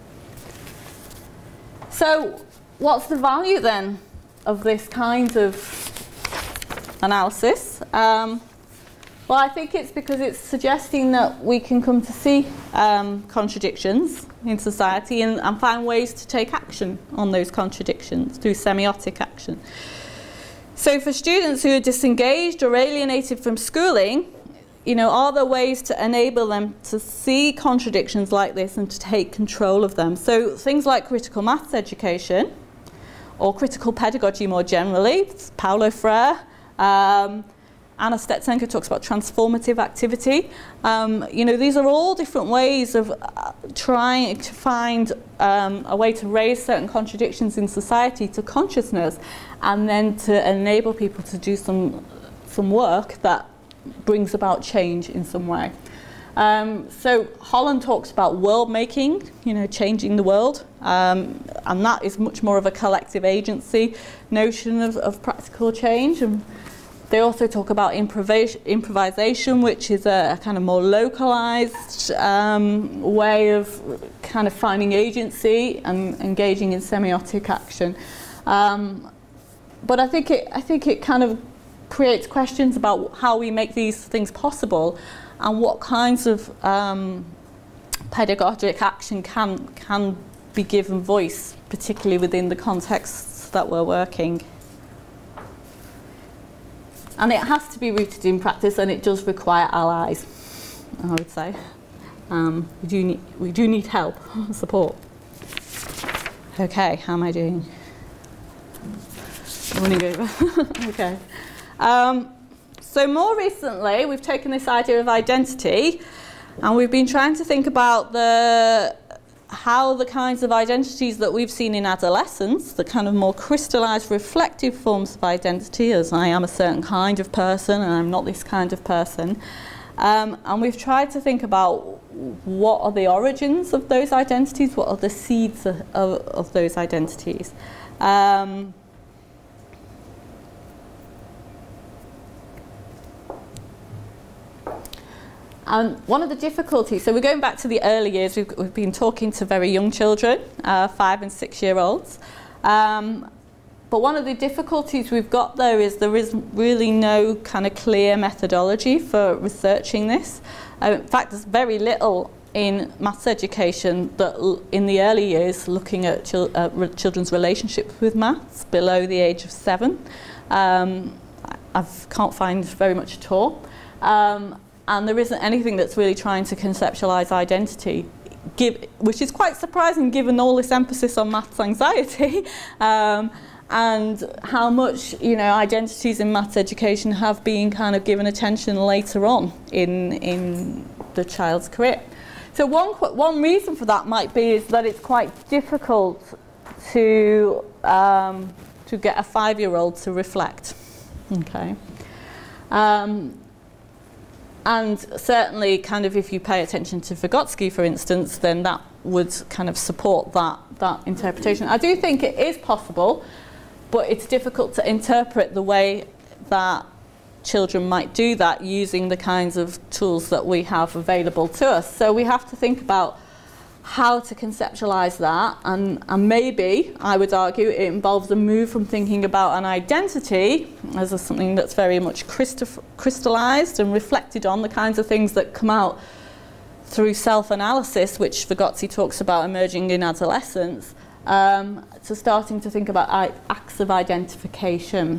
So what's the value then of this kind of analysis? Um, well, I think it's because it's suggesting that we can come to see um, contradictions in society and, and find ways to take action on those contradictions through semiotic action. So for students who are disengaged or alienated from schooling, you know, are there ways to enable them to see contradictions like this and to take control of them? So things like critical maths education or critical pedagogy more generally, Paulo Freire, um, Anna Stetsenko talks about transformative activity. Um, you know, these are all different ways of uh, trying to find um, a way to raise certain contradictions in society to consciousness and then to enable people to do some, some work that brings about change in some way. Um, so Holland talks about world making, you know, changing the world, um, and that is much more of a collective agency notion of, of practical change. And they also talk about improvis improvisation, which is a, a kind of more localized um, way of kind of finding agency and engaging in semiotic action. Um, but I think it, I think it kind of creates questions about how we make these things possible and what kinds of um, pedagogic action can, can be given voice, particularly within the contexts that we're working. And it has to be rooted in practice, and it does require allies, I would say. Um, we do need, we do need help, support. Okay, how am I doing? Running over. Okay. Um, so more recently, we've taken this idea of identity, and we've been trying to think about the how the kinds of identities that we've seen in adolescence, the kind of more crystallized reflective forms of identity, as I am a certain kind of person and I'm not this kind of person, um, and we've tried to think about what are the origins of those identities, what are the seeds of, of, of those identities. Um, And one of the difficulties, so we're going back to the early years, we've, we've been talking to very young children, uh, five and six year olds. Um, but one of the difficulties we've got there is there is really no kind of clear methodology for researching this. Uh, in fact, there's very little in maths education that l in the early years looking at chil uh, re children's relationships with maths below the age of seven. Um, I can't find very much at all. Um, And there isn't anything that's really trying to conceptualise identity give, which is quite surprising given all this emphasis on maths anxiety, um, and how much, you know, identities in maths education have been kind of given attention later on in, in the child's career. So one, one reason for that might be is that it's quite difficult to, um, to get a five-year-old to reflect, okay? Um, and certainly kind of if you pay attention to Vygotsky, for instance, then that would kind of support that, that interpretation. I do think it is possible, but it's difficult to interpret the way that children might do that using the kinds of tools that we have available to us. So we have to think about how to conceptualize that, and, and maybe, I would argue, it involves a move from thinking about an identity as a, something that's very much crystallized and reflected on, the kinds of things that come out through self-analysis, which Vygotsky talks about emerging in adolescence, um, to starting to think about acts of identification.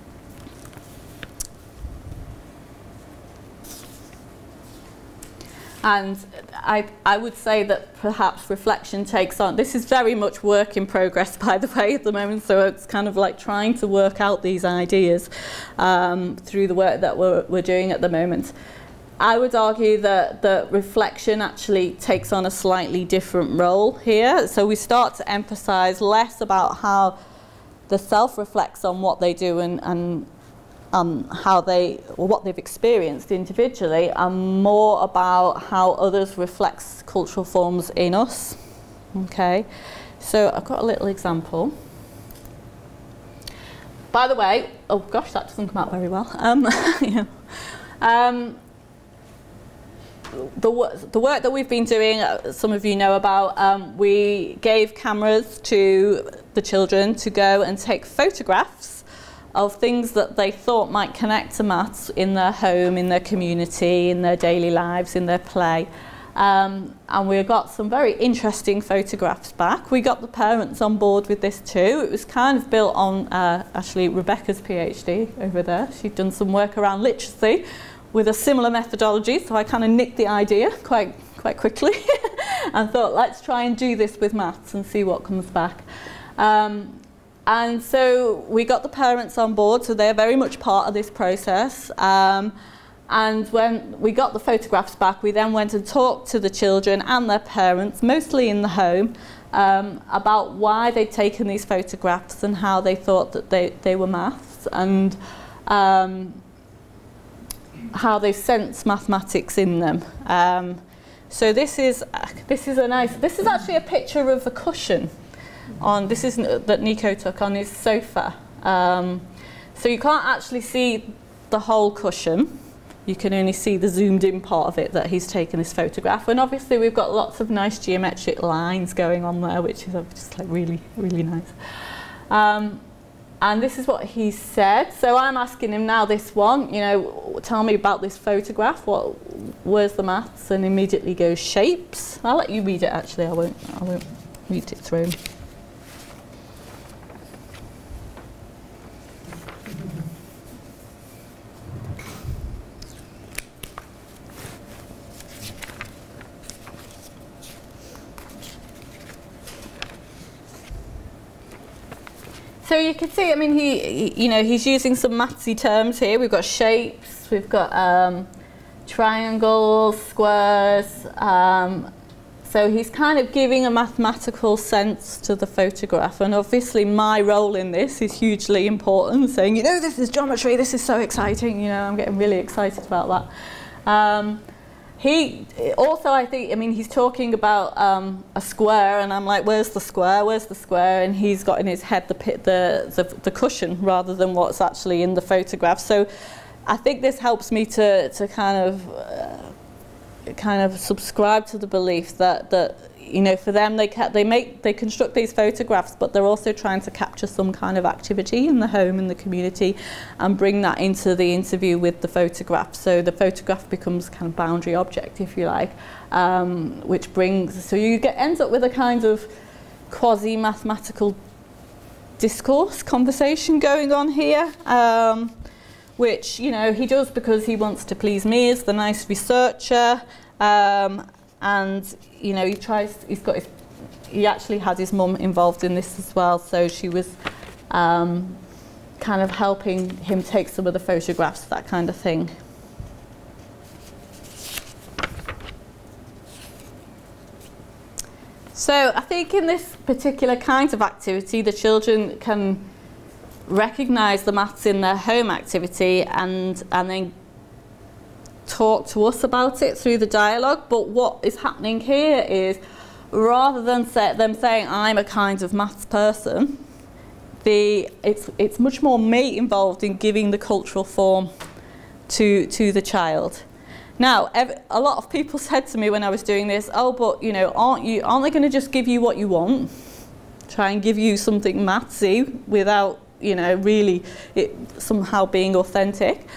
And I, I would say that perhaps reflection takes on, this is very much work in progress, by the way, at the moment, so it's kind of like trying to work out these ideas um, through the work that we're, we're doing at the moment. I would argue that, that reflection actually takes on a slightly different role here. So we start to emphasize less about how the self reflects on what they do and, and Um, how they, or what they've experienced individually, and more about how others reflect cultural forms in us. Okay, so I've got a little example. By the way, oh gosh, that doesn't come out very well. Um, yeah. um, the, the work that we've been doing, uh, some of you know about, um, we gave cameras to the children to go and take photographs of things that they thought might connect to maths in their home, in their community, in their daily lives, in their play. Um, and we got some very interesting photographs back. We got the parents on board with this too. It was kind of built on uh, actually Rebecca's PhD over there. She'd done some work around literacy with a similar methodology, so I kind of nicked the idea quite, quite quickly and thought, let's try and do this with maths and see what comes back. Um, And so we got the parents on board, so they're very much part of this process. Um, and when we got the photographs back, we then went and talked to the children and their parents, mostly in the home, um, about why they'd taken these photographs and how they thought that they, they were maths, and um, how they sense mathematics in them. Um, so this is, uh, this is a nice, this is actually a picture of a cushion. On this is that Nico took on his sofa. Um, so you can't actually see the whole cushion. You can only see the zoomed in part of it that he's taken this photograph. And obviously we've got lots of nice geometric lines going on there, which is just like really, really nice. Um, and this is what he said. So I'm asking him now this one, you know, tell me about this photograph. What, where's the maths? And immediately goes shapes. I'll let you read it actually. I won't, I won't read it through. So you can see, I mean, he, he, you know, he's using some mathsy terms here. We've got shapes, we've got um, triangles, squares. Um, so he's kind of giving a mathematical sense to the photograph. And obviously my role in this is hugely important, saying, you know, this is geometry, this is so exciting, you know, I'm getting really excited about that. Um, He also, I think, I mean, he's talking about um, a square, and I'm like, where's the square? Where's the square? And he's got in his head the, the, the, the cushion rather than what's actually in the photograph. So I think this helps me to, to kind of uh, kind of subscribe to the belief that, that you know, for them, they, ca they, make, they construct these photographs, but they're also trying to capture some kind of activity in the home, in the community, and bring that into the interview with the photograph. So the photograph becomes kind of boundary object, if you like, um, which brings, so you get, ends up with a kind of quasi-mathematical discourse, conversation going on here, um, which, you know, he does because he wants to please me as the nice researcher, um, and you know, he tries. He's got his. He actually had his mum involved in this as well, so she was um, kind of helping him take some of the photographs, that kind of thing. So I think in this particular kind of activity, the children can recognise the maths in their home activity and, and then talk to us about it through the dialogue. But what is happening here is, rather than say, them saying, I'm a kind of maths person, the, it's, it's much more me involved in giving the cultural form to, to the child. Now, a lot of people said to me when I was doing this, oh, but, you know, aren't you, aren't they going to just give you what you want? Try and give you something mathsy without, you know, really it somehow being authentic?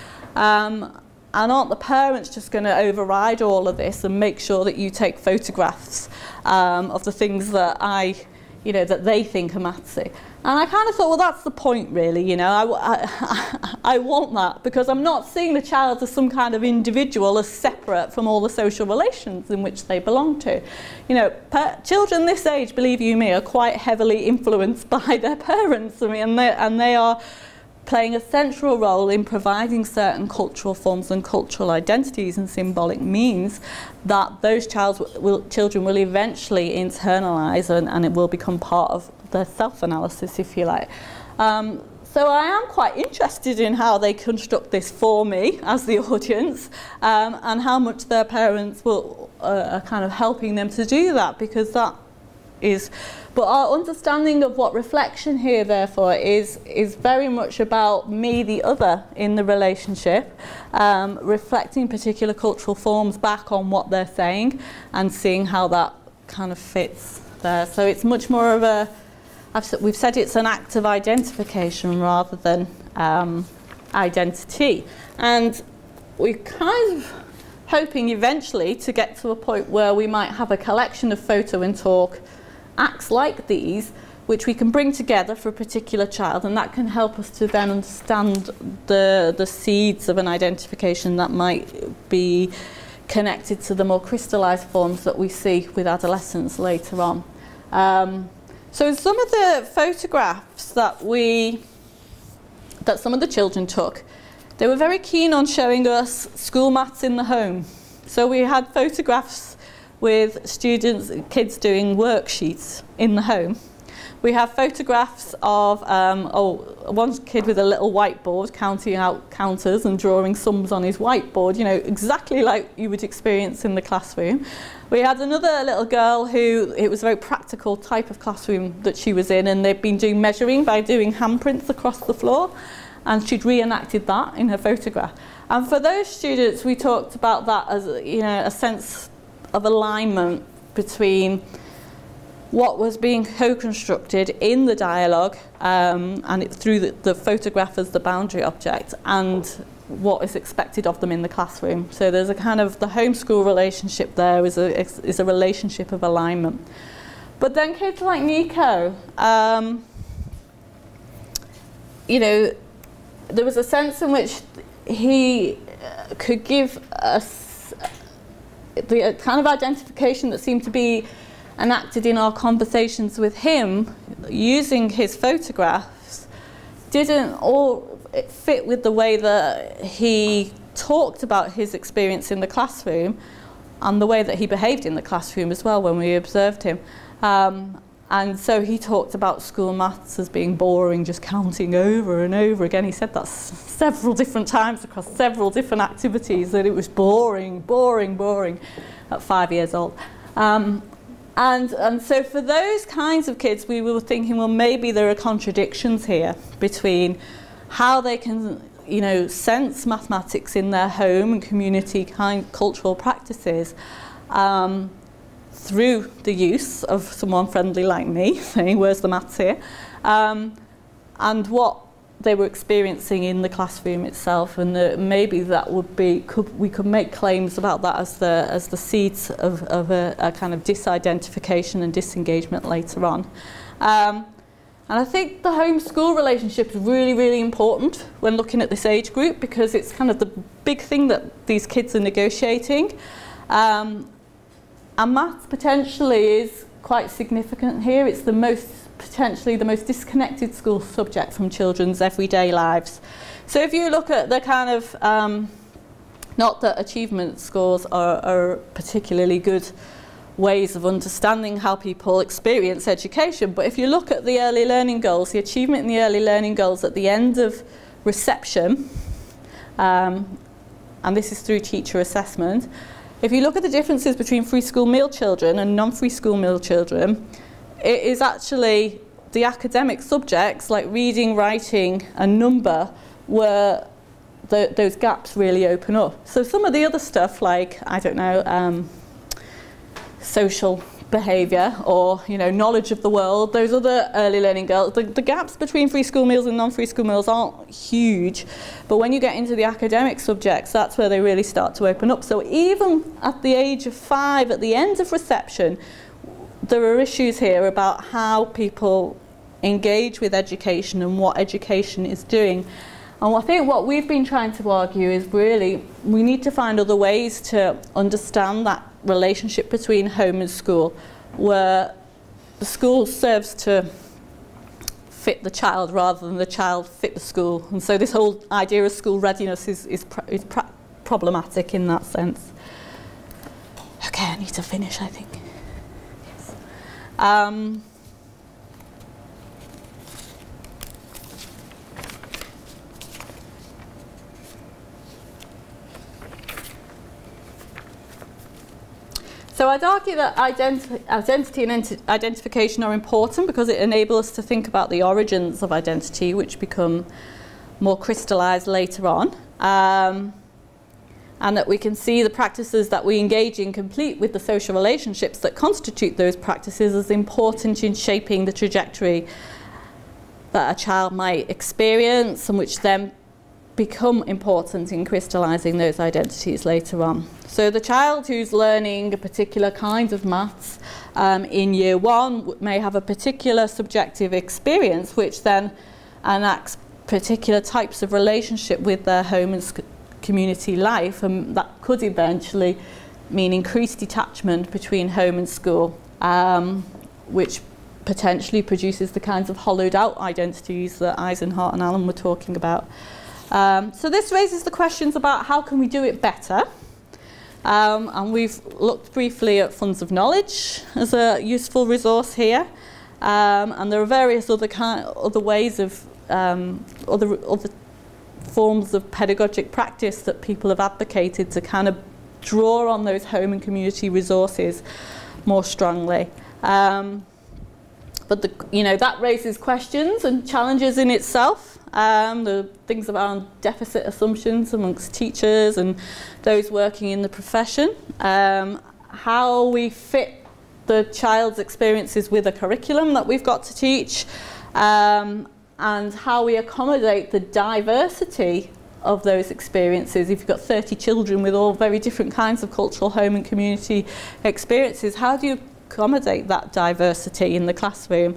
Um, and aren't the parents just going to override all of this and make sure that you take photographs um, of the things that I, you know, that they think are mathsy? And I kind of thought, well, that's the point, really, you know. I, I, I want that, because I'm not seeing the child as some kind of individual, as separate from all the social relations in which they belong to. You know, children this age, believe you me, are quite heavily influenced by their parents. I mean, and they, and they are playing a central role in providing certain cultural forms and cultural identities and symbolic means that those child will, children will eventually internalise, and, and it will become part of their self-analysis, if you like. Um, so I am quite interested in how they construct this for me as the audience, um, and how much their parents will uh, are kind of helping them to do that, because that is. But our understanding of what reflection here, therefore, is is very much about me, the other, in the relationship, um, reflecting particular cultural forms back on what they're saying and seeing how that kind of fits there. So it's much more of a, I've, we've said it's an act of identification rather than um, identity. And we're kind of hoping eventually to get to a point where we might have a collection of photo and talk acts like these, which we can bring together for a particular child, and that can help us to then understand the, the seeds of an identification that might be connected to the more crystallised forms that we see with adolescents later on. Um, so some of the photographs that we, that some of the children took, they were very keen on showing us school maths in the home. So we had photographs with students, kids doing worksheets in the home. We have photographs of um, oh, one kid with a little whiteboard counting out counters and drawing sums on his whiteboard, you know, exactly like you would experience in the classroom. We had another little girl who, it was a very practical type of classroom that she was in, and they'd been doing measuring by doing handprints across the floor, and she'd reenacted that in her photograph. And for those students, we talked about that as, you know, a sense of alignment between what was being co-constructed in the dialogue, um, and it, through the, the photograph as the boundary object, and what is expected of them in the classroom. So there's a kind of, the homeschool relationship there is a, is a relationship of alignment. But then kids like Nico, um, you know, there was a sense in which he could give us the kind of identification that seemed to be enacted in our conversations with him using his photographs didn't all fit with the way that he talked about his experience in the classroom and the way that he behaved in the classroom as well when we observed him. Um, and so he talked about school maths as being boring, just counting over and over again. He said that several different times across several different activities, that it was boring, boring, boring at five years old. Um, and, and so for those kinds of kids, we were thinking, well, maybe there are contradictions here between how they can, you know, sense mathematics in their home and community kind cultural practices, um, through the use of someone friendly like me, saying, where's the maths here? Um, and what they were experiencing in the classroom itself, and the, maybe that would be, could, we could make claims about that as the, as the seeds of, of a, a kind of disidentification and disengagement later on. Um, and I think the home-school relationship is really, really important when looking at this age group, because it's kind of the big thing that these kids are negotiating. Um, and maths potentially is quite significant here. It's the most, potentially the most disconnected school subject from children's everyday lives. So if you look at the kind of, um, not that achievement scores are, are particularly good ways of understanding how people experience education, but if you look at the early learning goals, the achievement in the early learning goals at the end of reception, um, and this is through teacher assessment, if you look at the differences between free school meal children and non-free school meal children, it is actually the academic subjects like reading, writing and number where the, those gaps really open up. So some of the other stuff like, I don't know, um, social behaviour or, you know, knowledge of the world, those other early learning goals, the, the gaps between free school meals and non-free school meals aren't huge, but when you get into the academic subjects, that's where they really start to open up. So even at the age of five, at the end of reception, there are issues here about how people engage with education and what education is doing. And I think what we've been trying to argue is really we need to find other ways to understand that relationship between home and school, where the school serves to fit the child rather than the child fit the school. And so this whole idea of school readiness is, is, pr is pr problematic in that sense. Okay, I need to finish, I think. Yes. Um, So I'd argue that identi identity and identification are important because it enables us to think about the origins of identity, which become more crystallized later on, um, and that we can see the practices that we engage in complete with the social relationships that constitute those practices as important in shaping the trajectory that a child might experience and which then become important in crystallizing those identities later on. So the child who's learning a particular kind of maths um, in year one may have a particular subjective experience which then enacts particular types of relationship with their home and community life, and that could eventually mean increased detachment between home and school, um, which potentially produces the kinds of hollowed out identities that Eisenhart and Allen were talking about. Um, so this raises the questions about how can we do it better, um, and we've looked briefly at funds of knowledge as a useful resource here, um, and there are various other kind other ways of um, other other forms of pedagogic practice that people have advocated to kind of draw on those home and community resources more strongly. Um, but the, you know, that raises questions and challenges in itself. Um, the things around deficit assumptions amongst teachers and those working in the profession, um, how we fit the child's experiences with a curriculum that we've got to teach, um, and how we accommodate the diversity of those experiences. If you've got thirty children with all very different kinds of cultural home and community experiences, how do you accommodate that diversity in the classroom?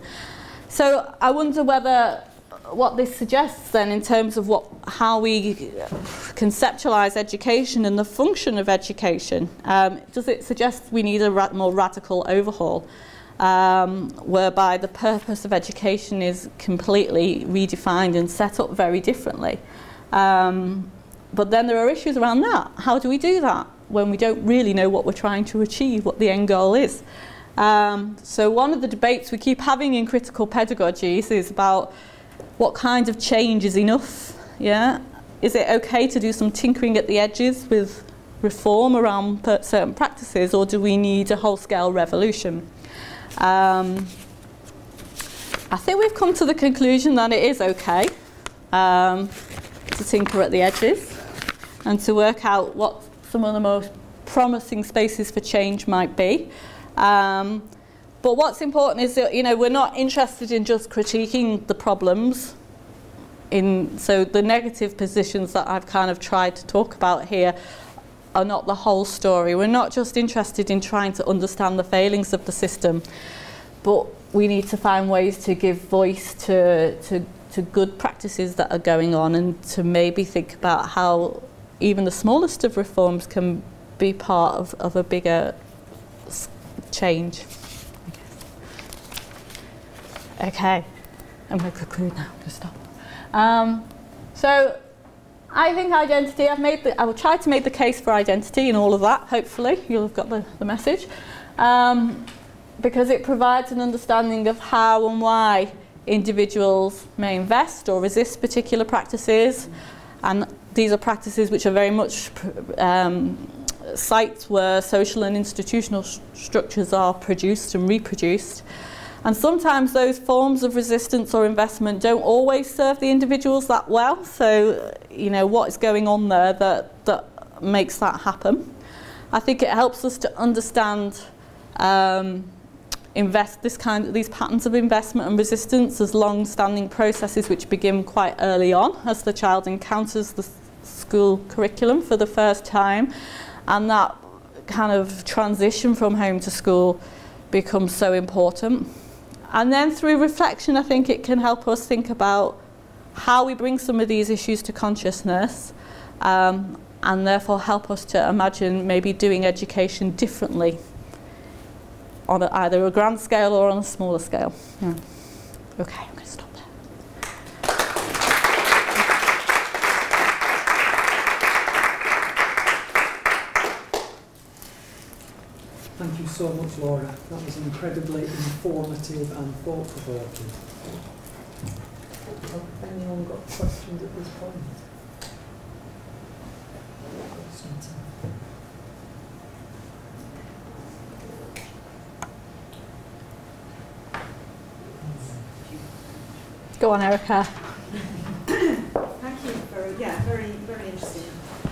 So I wonder whether what this suggests then in terms of what, how we conceptualise education and the function of education, um, does it suggest we need a ra more radical overhaul, um, whereby the purpose of education is completely redefined and set up very differently? Um, but then there are issues around that. How do we do that when we don't really know what we're trying to achieve, what the end goal is? Um, so one of the debates we keep having in critical pedagogies is about what kind of change is enough. Yeah, is it okay to do some tinkering at the edges with reform around certain practices, or do we need a whole-scale revolution? Um, I think we've come to the conclusion that it is okay um, to tinker at the edges and to work out what some of the most promising spaces for change might be. Um, But what's important is that, you know, we're not interested in just critiquing the problems. In, so the negative positions that I've kind of tried to talk about here are not the whole story. We're not just interested in trying to understand the failings of the system, but we need to find ways to give voice to, to, to good practices that are going on, and to maybe think about how even the smallest of reforms can be part of, of a bigger change. Okay, I'm going to conclude now. Just stop. Um, so, I think identity. I've made. The, I will try to make the case for identity and all of that. Hopefully, you'll have got the, the message, um, because it provides an understanding of how and why individuals may invest or resist particular practices, and these are practices which are very much um, sites where social and institutional st structures are produced and reproduced. And sometimes those forms of resistance or investment don't always serve the individuals that well. So, you know, what is going on there that, that makes that happen? I think it helps us to understand um, invest this kind of, these patterns of investment and resistance as long-standing processes which begin quite early on as the child encounters the school curriculum for the first time, and that kind of transition from home to school becomes so important. And then through reflection, I think it can help us think about how we bring some of these issues to consciousness, um, and therefore help us to imagine maybe doing education differently on a, either a grand scale or on a smaller scale. Yeah. Okay, I'm going to stop there. Thank you so much, Laura. That was incredibly informative and thought-provoking. Have anyone got questions at this point? Go on, Erica. Thank you for, yeah, very, very interesting.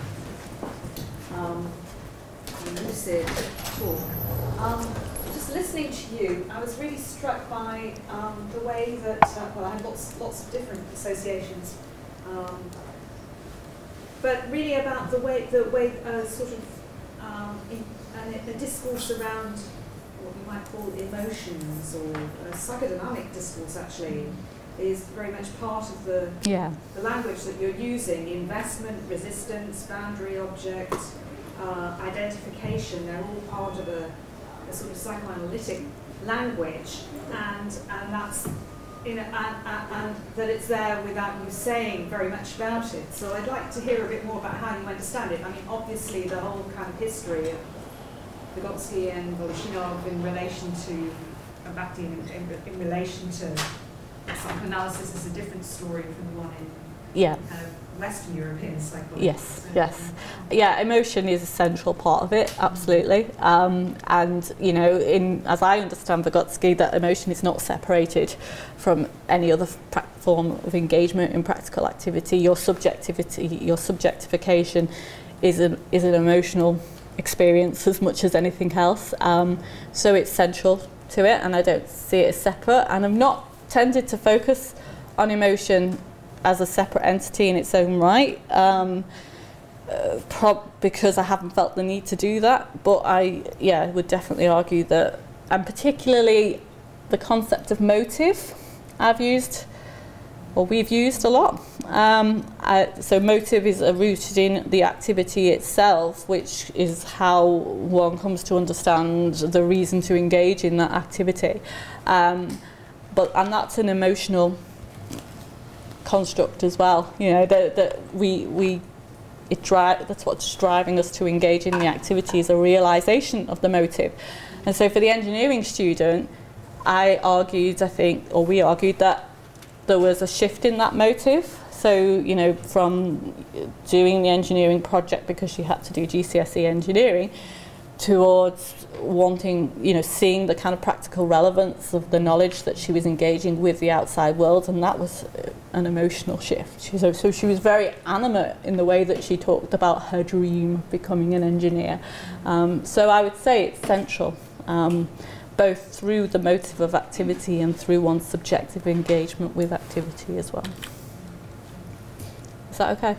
Um, lucid talk. Um, just listening to you, I was really struck by um, the way that, uh, well, I had lots, lots of different associations, um, but really about the way, the way, uh, sort of, um, in, and a discourse around what you might call emotions, or a psychodynamic discourse, actually, is very much part of the, yeah. the language that you're using. Investment, resistance, boundary object, uh, identification, they're all part of a, a sort of psychoanalytic language, and, and that's, you know, and, and, and that it's there without you saying very much about it. So I'd like to hear a bit more about how you understand it. I mean, obviously the whole kind of history of Vygotsky and Voloshinov in relation to Bakhtin, in, in, in relation to psychoanalysis is a different story from the one in yeah. kind of Western European psychology. Yes, yes. Yeah, emotion is a central part of it, absolutely. Um, and, you know, in as I understand Vygotsky, that emotion is not separated from any other form of engagement in practical activity. Your subjectivity, your subjectification is an, is an emotional experience as much as anything else. Um, so it's central to it, and I don't see it as separate. And I'm not tended to focus on emotion as a separate entity in its own right, um, uh, prob because I haven't felt the need to do that. But I, yeah, would definitely argue that, and particularly the concept of motive, I've used, or we've used a lot. Um, I, so motive is uh, rooted in the activity itself, which is how one comes to understand the reason to engage in that activity. Um, But, and that's an emotional construct as well. You know, that, that we, we, it drive, that's what's driving us to engage in the activity, is a realization of the motive. And so for the engineering student, I argued, I think, or we argued that there was a shift in that motive. So, you know, from doing the engineering project because she had to do G C S E engineering, towards wanting, you know, seeing the kind of practical relevance of the knowledge that she was engaging with the outside world, and that was an emotional shift. She, so, so she was very animate in the way that she talked about her dream of becoming an engineer. Um, so I would say it's central, um, both through the motive of activity and through one's subjective engagement with activity as well. Is that okay?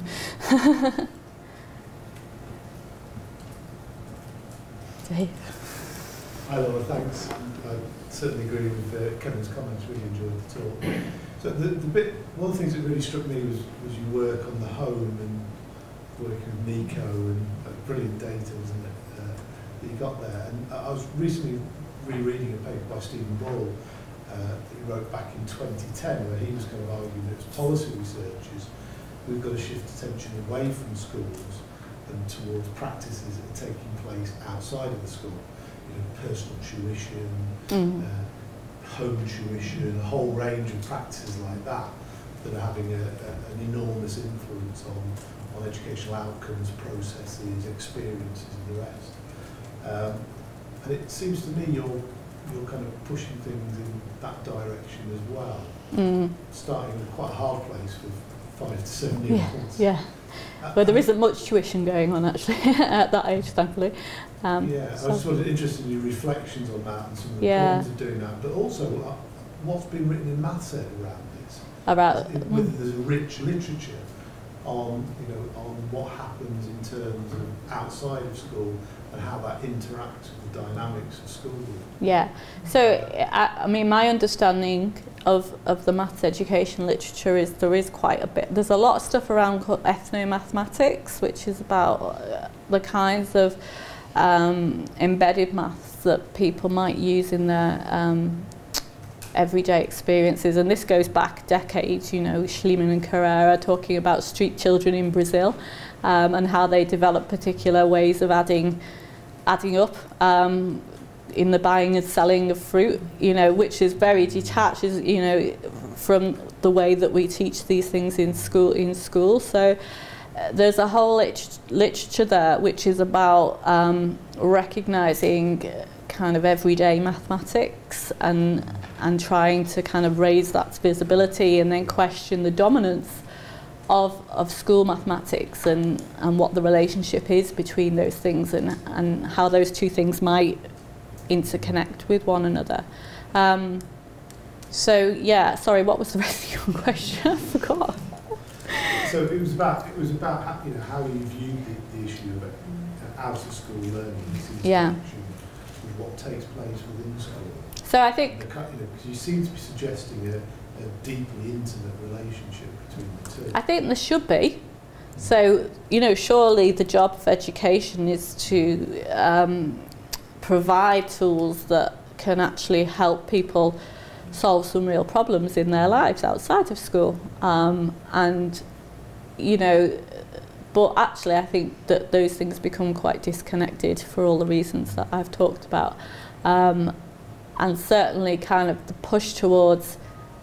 Hi Laura, thanks. I certainly agree with uh, Kevin's comments, really enjoyed the talk. So the, the bit, one of the things that really struck me was, was your work on the home and working with Nico, and uh, brilliant data, wasn't it? Uh, that you got there. And I was recently rereading a paper by Stephen Ball uh, that he wrote back in twenty ten, where he was kind of arguing that as policy researchers, we've got to shift attention away from schools and towards practices that are taking place outside of the school. You know, personal tuition, mm. uh, home tuition, a whole range of practices like that that are having a, a, an enormous influence on, on educational outcomes, processes, experiences and the rest. Um, and it seems to me you're, you're kind of pushing things in that direction as well, mm. starting with quite a hard place with five to seven years olds. Yeah, yeah. Well, there isn't much tuition going on actually at that age, thankfully. Um, yeah, so I was sort of interested in your reflections on that and some of the yeah. importance of doing that, but also uh, what's been written in maths ed around this. About it, whether there's a rich literature on, you know, on what happens in terms of outside of school and how that interacts with the dynamics of school. Yeah, so I, I mean, my understanding of, of the maths education literature is there is quite a bit. There's a lot of stuff around called ethnomathematics, which is about uh, the kinds of um, embedded maths that people might use in their um, everyday experiences, and this goes back decades. You know, Schliemann and Carrera talking about street children in Brazil um, and how they develop particular ways of adding adding up um, in the buying and selling of fruit, you know, which is very detached, is, you know, from the way that we teach these things in school. In school, so uh, there's a whole lit literature there which is about um, recognizing kind of everyday mathematics and and trying to kind of raise that visibility and then question the dominance of of school mathematics and and what the relationship is between those things and and how those two things might interconnect with one another. Um, so yeah, sorry, what was the rest of your question? I forgot. So it was about it was about how, you know, how you viewed the, the issue of uh, out of school learning, this yeah. with what takes place within school. So I think the, you know, because you seem to be suggesting a, a deeply intimate relationship between the two. I think there should be. So, you know, surely the job of education is to um, provide tools that can actually help people solve some real problems in their lives outside of school. Um, and, you know, but actually I think that those things become quite disconnected for all the reasons that I've talked about. Um, and certainly kind of the push towards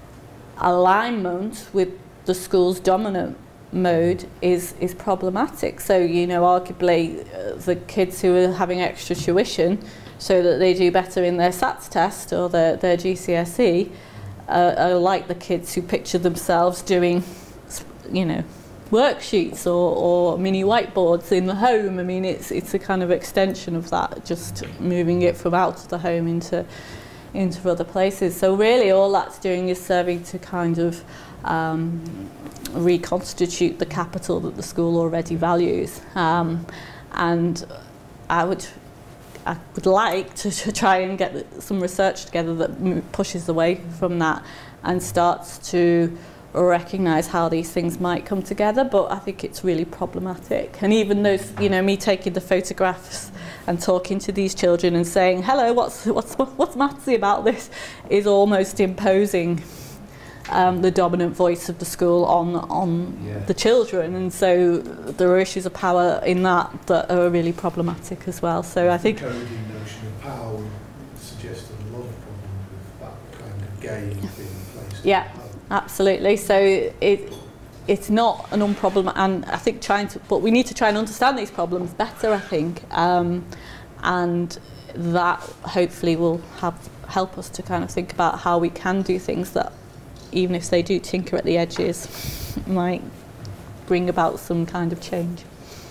alignment with the school's dominant mode is is problematic. So, you know, arguably uh, the kids who are having extra tuition so that they do better in their SATs test or their, their G C S E uh, are like the kids who picture themselves doing, you know, worksheets or, or mini whiteboards in the home. I mean, it's it's a kind of extension of that, just moving it from out of the home into into other places. So really all that's doing is serving to kind of um, reconstitute the capital that the school already values. Um, and I would I would like to, to try and get some research together that m pushes away from that and starts to recognise how these things might come together, but I think it's really problematic. And even those, you know, me taking the photographs and talking to these children and saying, hello, what's what's what's mathsy about this, is almost imposing um, the dominant voice of the school on on yeah. the children, and so there are issues of power in that that are really problematic as well. So I think the coding notion of power would suggest a lot of problems with that kind of gaze being placed. Yeah. Absolutely. So it it's not an unproblem, and I think trying to, but we need to try and understand these problems better, I think, um, and that hopefully will have help us to kind of think about how we can do things that, even if they do tinker at the edges, might bring about some kind of change.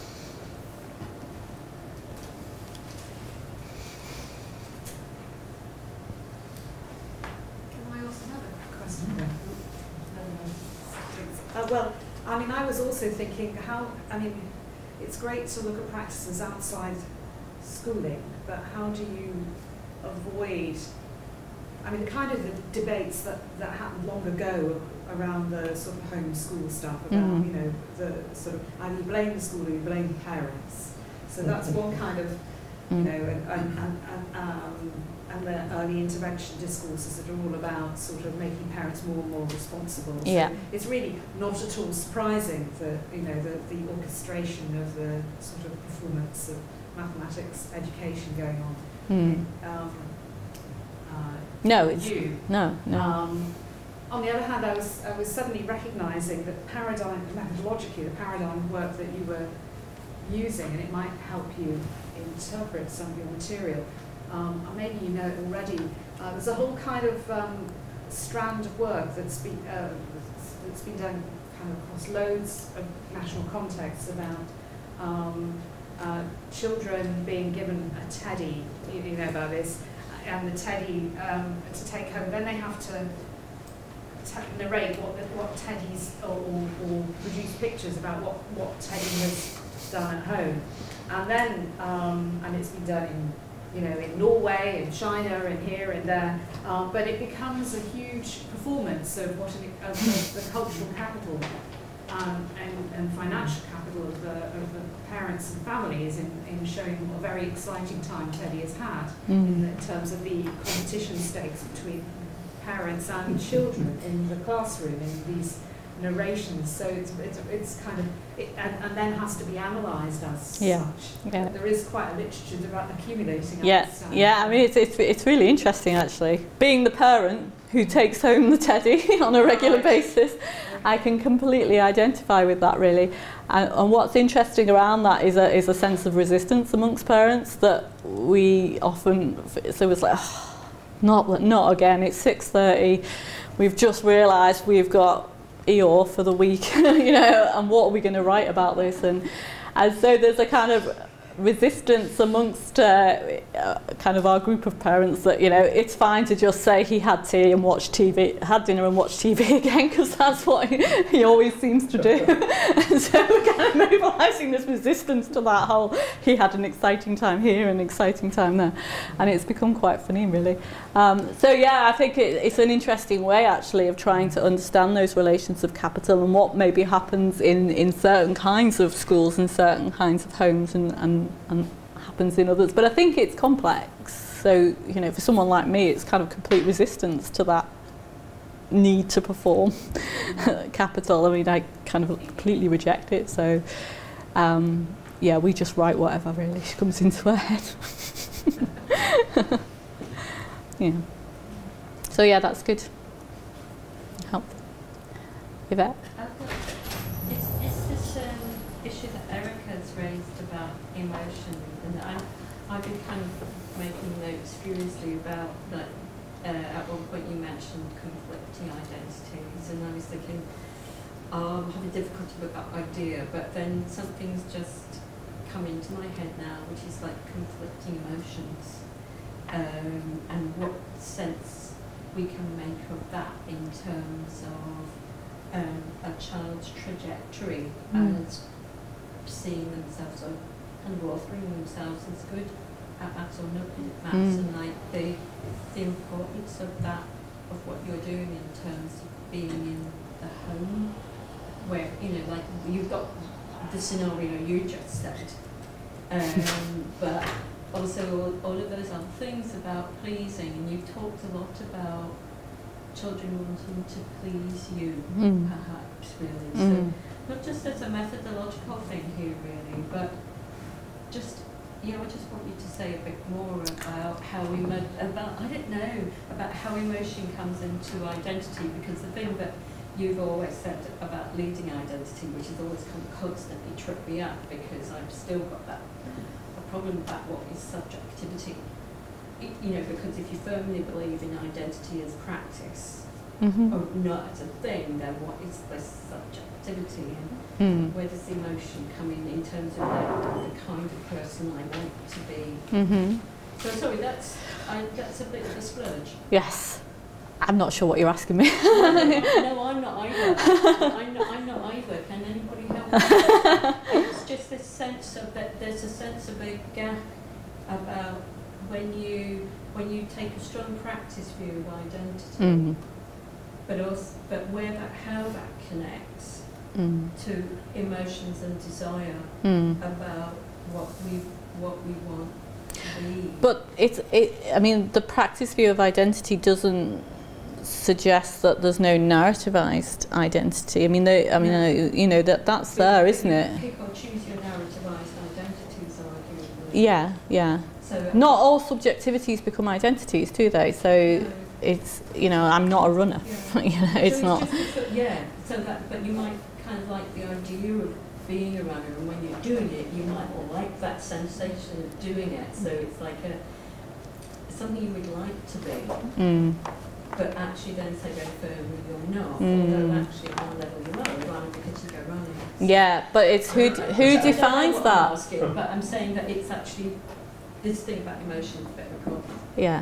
Uh, well, I mean, I was also thinking how, I mean, it's great to look at practices outside schooling, but how do you avoid, I mean, the kind of the debates that, that happened long ago around the sort of homeschool stuff, about, mm-hmm. you know, the sort of, either you blame the school or you blame the parents. So that's one kind of you know, and, and, and, and, um, and the early intervention discourses that are all about sort of making parents more and more responsible. So Yeah. it's really not at all surprising that, you know, the, the orchestration of the sort of performance of mathematics education going on. Mm. Um, uh, No, it's you. no, no. Um, on the other hand, I was, I was suddenly recognising that paradigm, methodologically, the paradigm work that you were using, and it might help you interpret some of your material. Um, and maybe you know it already. Uh, there's a whole kind of um, strand of work that's been uh, that's been done kind of across loads of national contexts about um, uh, children being given a teddy. You, you know about this, and the teddy um, to take home. Then they have to t narrate what the, what teddies or, or, or produce pictures about what what teddy has done at home, and then um, and it's been done in. You know, in Norway, in China, and here and there, um, but it becomes a huge performance of what an, of the, the cultural capital um, and, and financial capital of the, of the parents and families in, in showing what a very exciting time Teddy has had Mm. in, in terms of the competition stakes between parents and children in the classroom in these narrations. So it's it's, it's kind of it, and, and then has to be analysed as Yeah. such. Yeah. There is quite a literature about accumulating. Yeah, understanding. yeah. I mean, it's, it's it's really interesting actually. Being the parent who takes home the teddy on a regular basis, I can completely identify with that really. And, and what's interesting around that is a is a sense of resistance amongst parents that we often. So it's like, oh, not not again. It's six thirty. We've just realised we've got E O for the week, you know, and what are we going to write about this? And and so there's a kind of resistance amongst uh, uh, kind of our group of parents that, you know, it's fine to just say he had tea and watch T V, had dinner and watch T V again, because that's what he, he always seems to do. And so we're kind of mobilising this resistance to that whole, he had an exciting time here and an exciting time there. And it's become quite funny, really. Um, so yeah, I think it, it's an interesting way actually of trying to understand those relations of capital and what maybe happens in, in certain kinds of schools and certain kinds of homes and, and, and happens in others. But I think it's complex. So, you know, for someone like me, it's kind of complete resistance to that need to perform capital. I mean, I kind of completely reject it. So, um, yeah, we just write whatever really comes into our head. Yeah. So yeah, that's good. Help. Yvette? It's, it's this um, issue that Erica's raised about emotion, and I, I've been kind of making notes furiously about that. Uh, at one point you mentioned conflicting identities, and I was thinking, oh, I'm having difficulty with that idea, but then something's just come into my head now, which is like conflicting emotions. Um, and what sense we can make of that in terms of um, a child's trajectory Mm. as seeing themselves or kind of authoring themselves as good at maths or not good at maths, Mm. and like the, the importance of that, of what you're doing in terms of being in the home, where, you know, like you've got the scenario you just said, um, but also all, all of those other things about pleasing, and you've talked a lot about children wanting to please you, Mm. perhaps, really. Mm. So not just as a methodological thing here, really, but just, you know, I just want you to say a bit more about how we, about, I don't know, about how emotion comes into identity, because the thing that you've always said about leading identity, which has always come constantly tripped me up, because I've still got that problem about what is subjectivity. It, you know, because if you firmly believe in identity as practice, Mm-hmm. or not as a thing, then what is this subjectivity, and Mm. where does emotion come in in terms of like, the kind of person I want to be? Mm-hmm. So sorry, that's I, that's a bit of a splurge. Yes. I'm not sure what you're asking me. No, I'm not either. I'm not, I'm not either. Can anybody help me? It's just this sense of that. There's a sense of a gap about when you when you take a strong practice view of identity, Mm. but also but where that how that connects Mm. to emotions and desire Mm. about what we what we want believe. But it's, it, I mean, the practice view of identity doesn't suggest that there's no narrativized identity. I mean, they, I mean, No. uh, you know, that that's there, isn't it? People choose your narrativized identities, arguably. Yeah, yeah. So Not all subjectivities become identities, do they? So No. it's, you know, I'm not a runner. Yeah. you know, it's so not. Just a sort- yeah. So that, but you might kind of like the idea of being a runner, and when you're doing it, you might like that sensation of doing it. So it's like a something you would like to be. Mm. But actually then say very firmly you're not, Mm. although actually at one level you are, you're running because you go running. Yeah, but it's who d- So I who don't know defines what I'm that? asking, but I'm saying that it's actually, this thing about emotion is a bit of a problem. Yeah.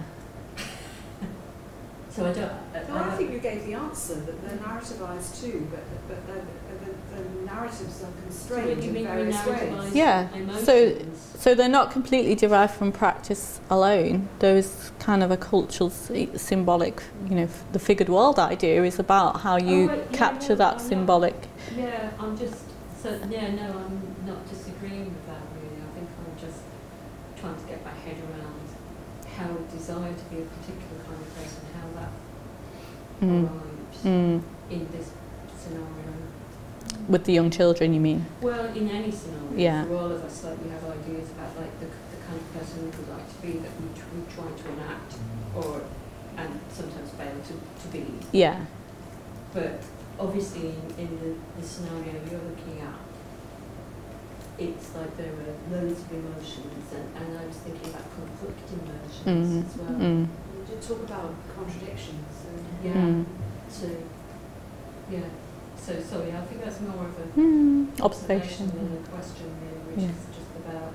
So I don't, I, Well, I I think you gave the answer, that they're narrativized too, but, but the, the, the narratives are so what constrained do you in mean we various ways. narrativise Yeah, emotions? so- So they're not completely derived from practice alone. There is kind of a cultural sy- symbolic, you know, f- the figured world idea is about how you Oh, right, yeah, capture no, that I'm not- symbolic. Yeah, I'm just, so, yeah, no, I'm not disagreeing with that really. I think I'm just trying to get my head around how desire to be a particular kind of person, how that Mm. arrives Mm. in this scenario. With the young children, you mean? Well, in any scenario, Yeah. for all of us, like we have ideas about like the, the kind of person we would like to be that we, tr- we try to enact, or and sometimes fail to, to be. Yeah. But obviously, in, in the, the scenario you're looking at, it's like there are loads of emotions, and, and I was thinking about conflicting emotions Mm. as well. Mm. You did talk about contradictions. So. Yeah. Mm. So, yeah. So sorry, I think that's more of a Mm. observation Observation. than a question, really, which Yeah. is just about.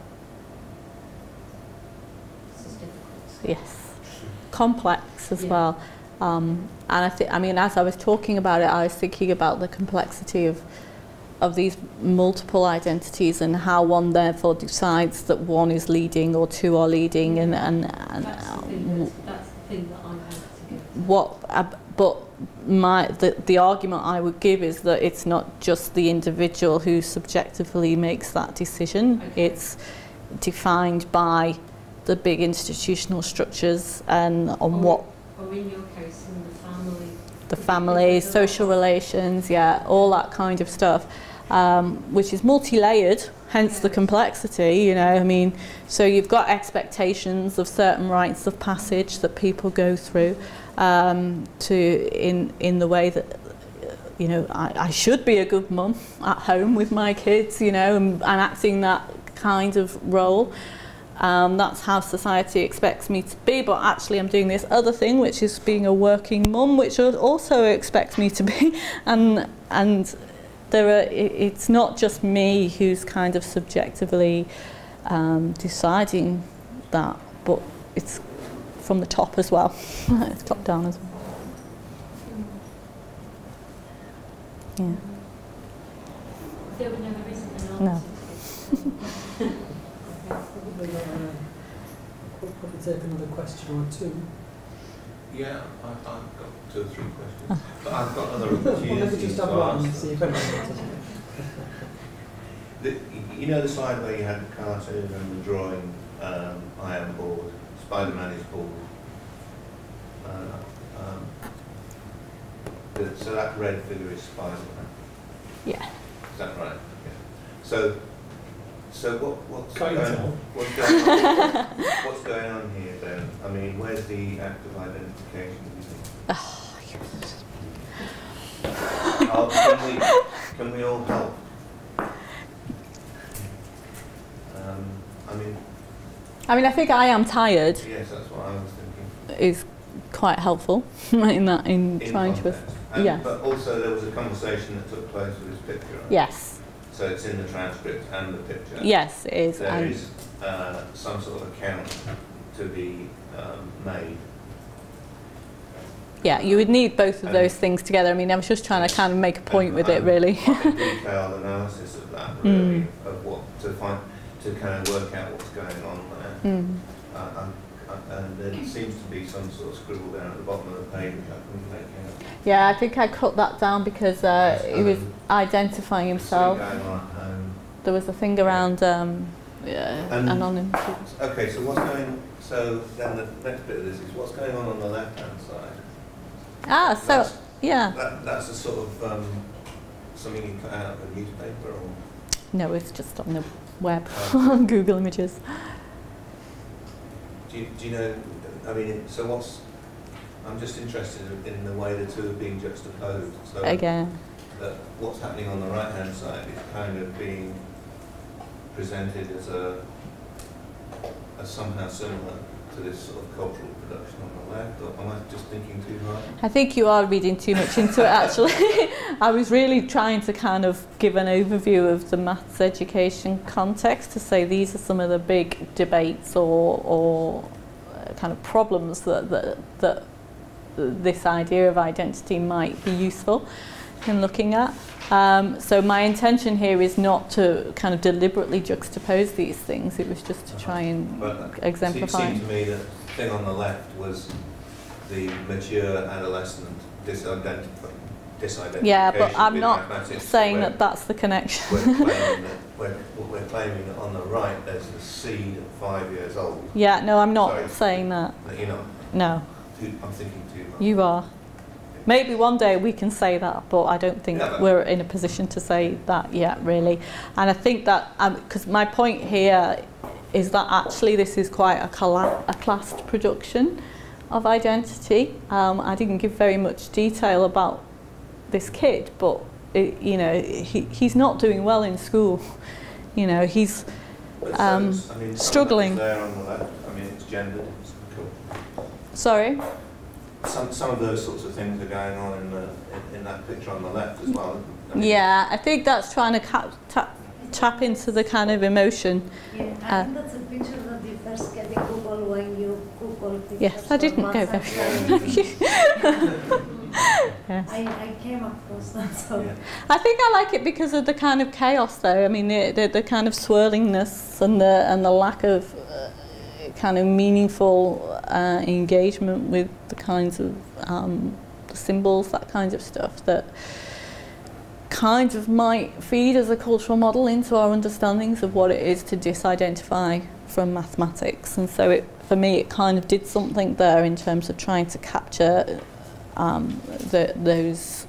This is difficult. Yes. Complex as Yeah. well. Um, and I think, I mean, as I was talking about it, I was thinking about the complexity of of these multiple identities and how one therefore decides that one is leading or two are leading, and and, and That's uh, the thing. That's, that's the thing that I have to get. what uh, but my the, the argument I would give is that it's not just the individual who subjectively makes that decision. Okay. It's defined by the big institutional structures and on Or- what Or in your case, in the family. the family, social relations, yeah, all that kind of stuff, um, which is multi-layered, hence the Yes. complexity, you know, I mean, so you've got expectations of certain rites of passage that people go through um, to in, in the way that, you know, I, I should be a good mum at home with my kids, you know, and, and acting that kind of role. Um, that's how society expects me to be, but actually I'm doing this other thing, which is being a working mum, which also expects me to be, and and there are, it's not just me who's kind of subjectively um, deciding that, but it's from the top as well. It's top down as well. Yeah. There were never isn't an No. answer to this. Probably uh, we'll probably take another question or two. Yeah, I, I've got two or three questions, but I've got other Well, maybe opportunities just to have one and ask see them. if anyone answers. The, you know the slide where you had the cartoon and the drawing, um, I am bored, Spider-Man is bored. Uh, um, the, so that red figure is Spider-Man, Yeah. is that right? Yeah. So, so what, what's Can't going tell. on? What's going on? What's going on here then? I mean, where's the act of identification? Do you think? Oh, yes. Oh, can we can we all help? Um, I mean, I mean, I think I am tired yes, that's what I was thinking. is quite helpful in that, in, In trying to. context. And, yeah. But also there was a conversation that took place with this picture. Right? Yes. So it's in the transcript and the picture. Yes, it is. There and is uh, some sort of account to be um, made. yeah, you would need both of And- those things together. I mean, I was just trying to kind of make a point and- with it, and really. quite a detailed analysis of that, really, Mm. of what to find, to kind of work out what's going on there. Mm. Uh, and, and there seems to be some sort of scribble down at the bottom of the page, which I couldn't make out. Yeah, I think I cut that down because uh, he was identifying himself. What's going on at home? There was a thing around um, yeah, And- anonymity. Okay, so what's going, so then the next bit of this is what's going on on the left-hand side? Ah, so, That's- yeah. That, that's a sort of, um, something you cut out of a newspaper or? No, it's just on the web, on Google Images. Do you, do you know, I mean, so what's, I'm just interested in the way the two are being juxtaposed. So Again. that what's happening on the right-hand side is kind of being presented as a, as somehow similar to this sort of cultural production on the left, or am I just thinking too hard? I think you are reading too much into it, actually. I was really trying to kind of give an overview of the maths education context to say these are some of the big debates or, or uh, kind of problems that, that, that this idea of identity might be useful in looking at. Um, so my intention here is not to kind of deliberately juxtapose these things. It was just to try and But exemplify. it seemed to me that the thing on the left was the mature adolescent disidenti- disidentification. Yeah, but I'm with not mathematics. saying We're- that that's the connection. We're claiming that, we're, we're claiming that on the right there's the seed at five years old. Yeah, no, I'm not Sorry. saying that. That you're not, No, too, I'm thinking too much. you are. Maybe one day we can say that, but I don't think Yeah, but- we're in a position to say that yet, really. And I think that, because um, my point here is that actually this is quite a, colla- a classed production of identity. Um, I didn't give very much detail about this kid, but it, you know, he, he's not doing well in school. You know, he's But um, so, I mean, struggling. There on the left, I mean, it's gendered. It's cool. sorry. Some, some of those sorts of things are going on in, the, in, in that picture on the left as well. I mean, Yeah, I think that's trying to cap, tap, tap into the kind of emotion. Yeah, I Uh, think that's a picture that you first get in Google when you Google pictures. Yes, I didn't from go WhatsApp. very Yes. I, I came across that, so. Yeah. I think I like it because of the kind of chaos, though. I mean, the the, the kind of swirlingness and the and the lack of uh, kind of meaningful uh, engagement with the kinds of um, symbols, that kind of stuff that kind of might feed as a cultural model into our understandings of what it is to disidentify from mathematics. And so, it, for me, it kind of did something there in terms of trying to capture um, the, those.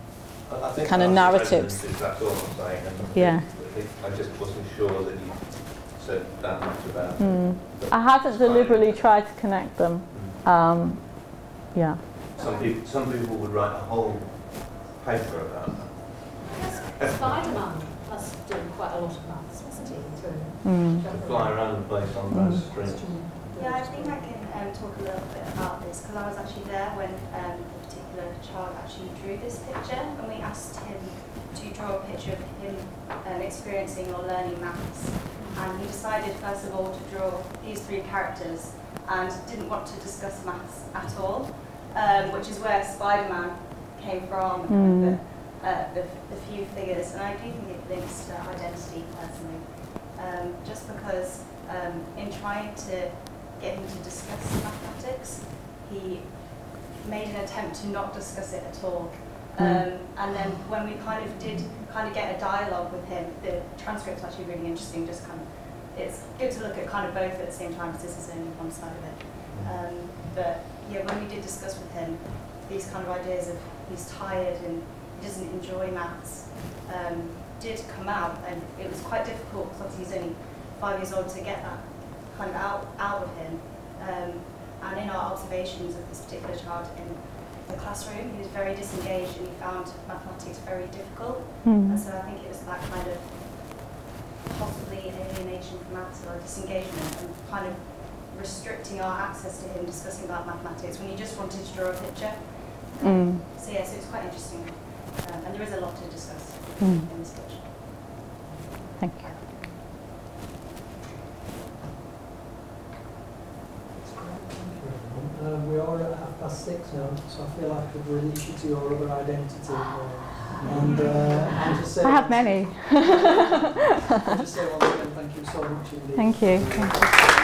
I think kind of after narratives. presidency, that's all I'm saying. And I Yeah. think- I just wasn't sure that you said that much about it. Mm. But I hadn't it's fine. deliberately tried to connect them. Mm. Um, yeah. Some people, some people would write a whole paper about that. Spider-Man was doing quite a lot of maths, wasn't he? Through Mm. Fly around the place on Mm. those screens. Yeah, I think I can um, talk a little bit about this because I was actually there when um, the particular child actually drew this picture, and we asked him to draw a picture of him um, experiencing or learning maths. And he decided first of all to draw these three characters and didn't want to discuss maths at all, um, which is where Spider-Man came from, and Mm. the, uh, the, the few figures. And I do think it links to identity personally, um, just because um, in trying to get him to discuss mathematics, he made an attempt to not discuss it at all. Um, and then when we kind of did kind of get a dialogue with him, the transcript's actually really interesting, just kind of, it's good to look at kind of both at the same time because this is only one side of it. Um, but yeah, when we did discuss with him, these kind of ideas of he's tired and he doesn't enjoy maths um, did come out, and it was quite difficult because obviously he's only five years old to get that kind of out, out of him. Um, and in our observations of this particular child in the classroom, he was very disengaged and he found mathematics very difficult. Mm. And so I think it was that kind of possibly alienation from maths or disengagement and kind of restricting our access to him discussing about mathematics when he just wanted to draw a picture. Mm. So yeah, so it's quite interesting. Um, and there is a lot to discuss Mm. in this picture. Thank you. Uh, we are at half past six now, so I feel like I could release you to your other identity. Uh, and uh, I'll just say I have many. I'll just say once again, thank you so much indeed. Thank you. Thank you.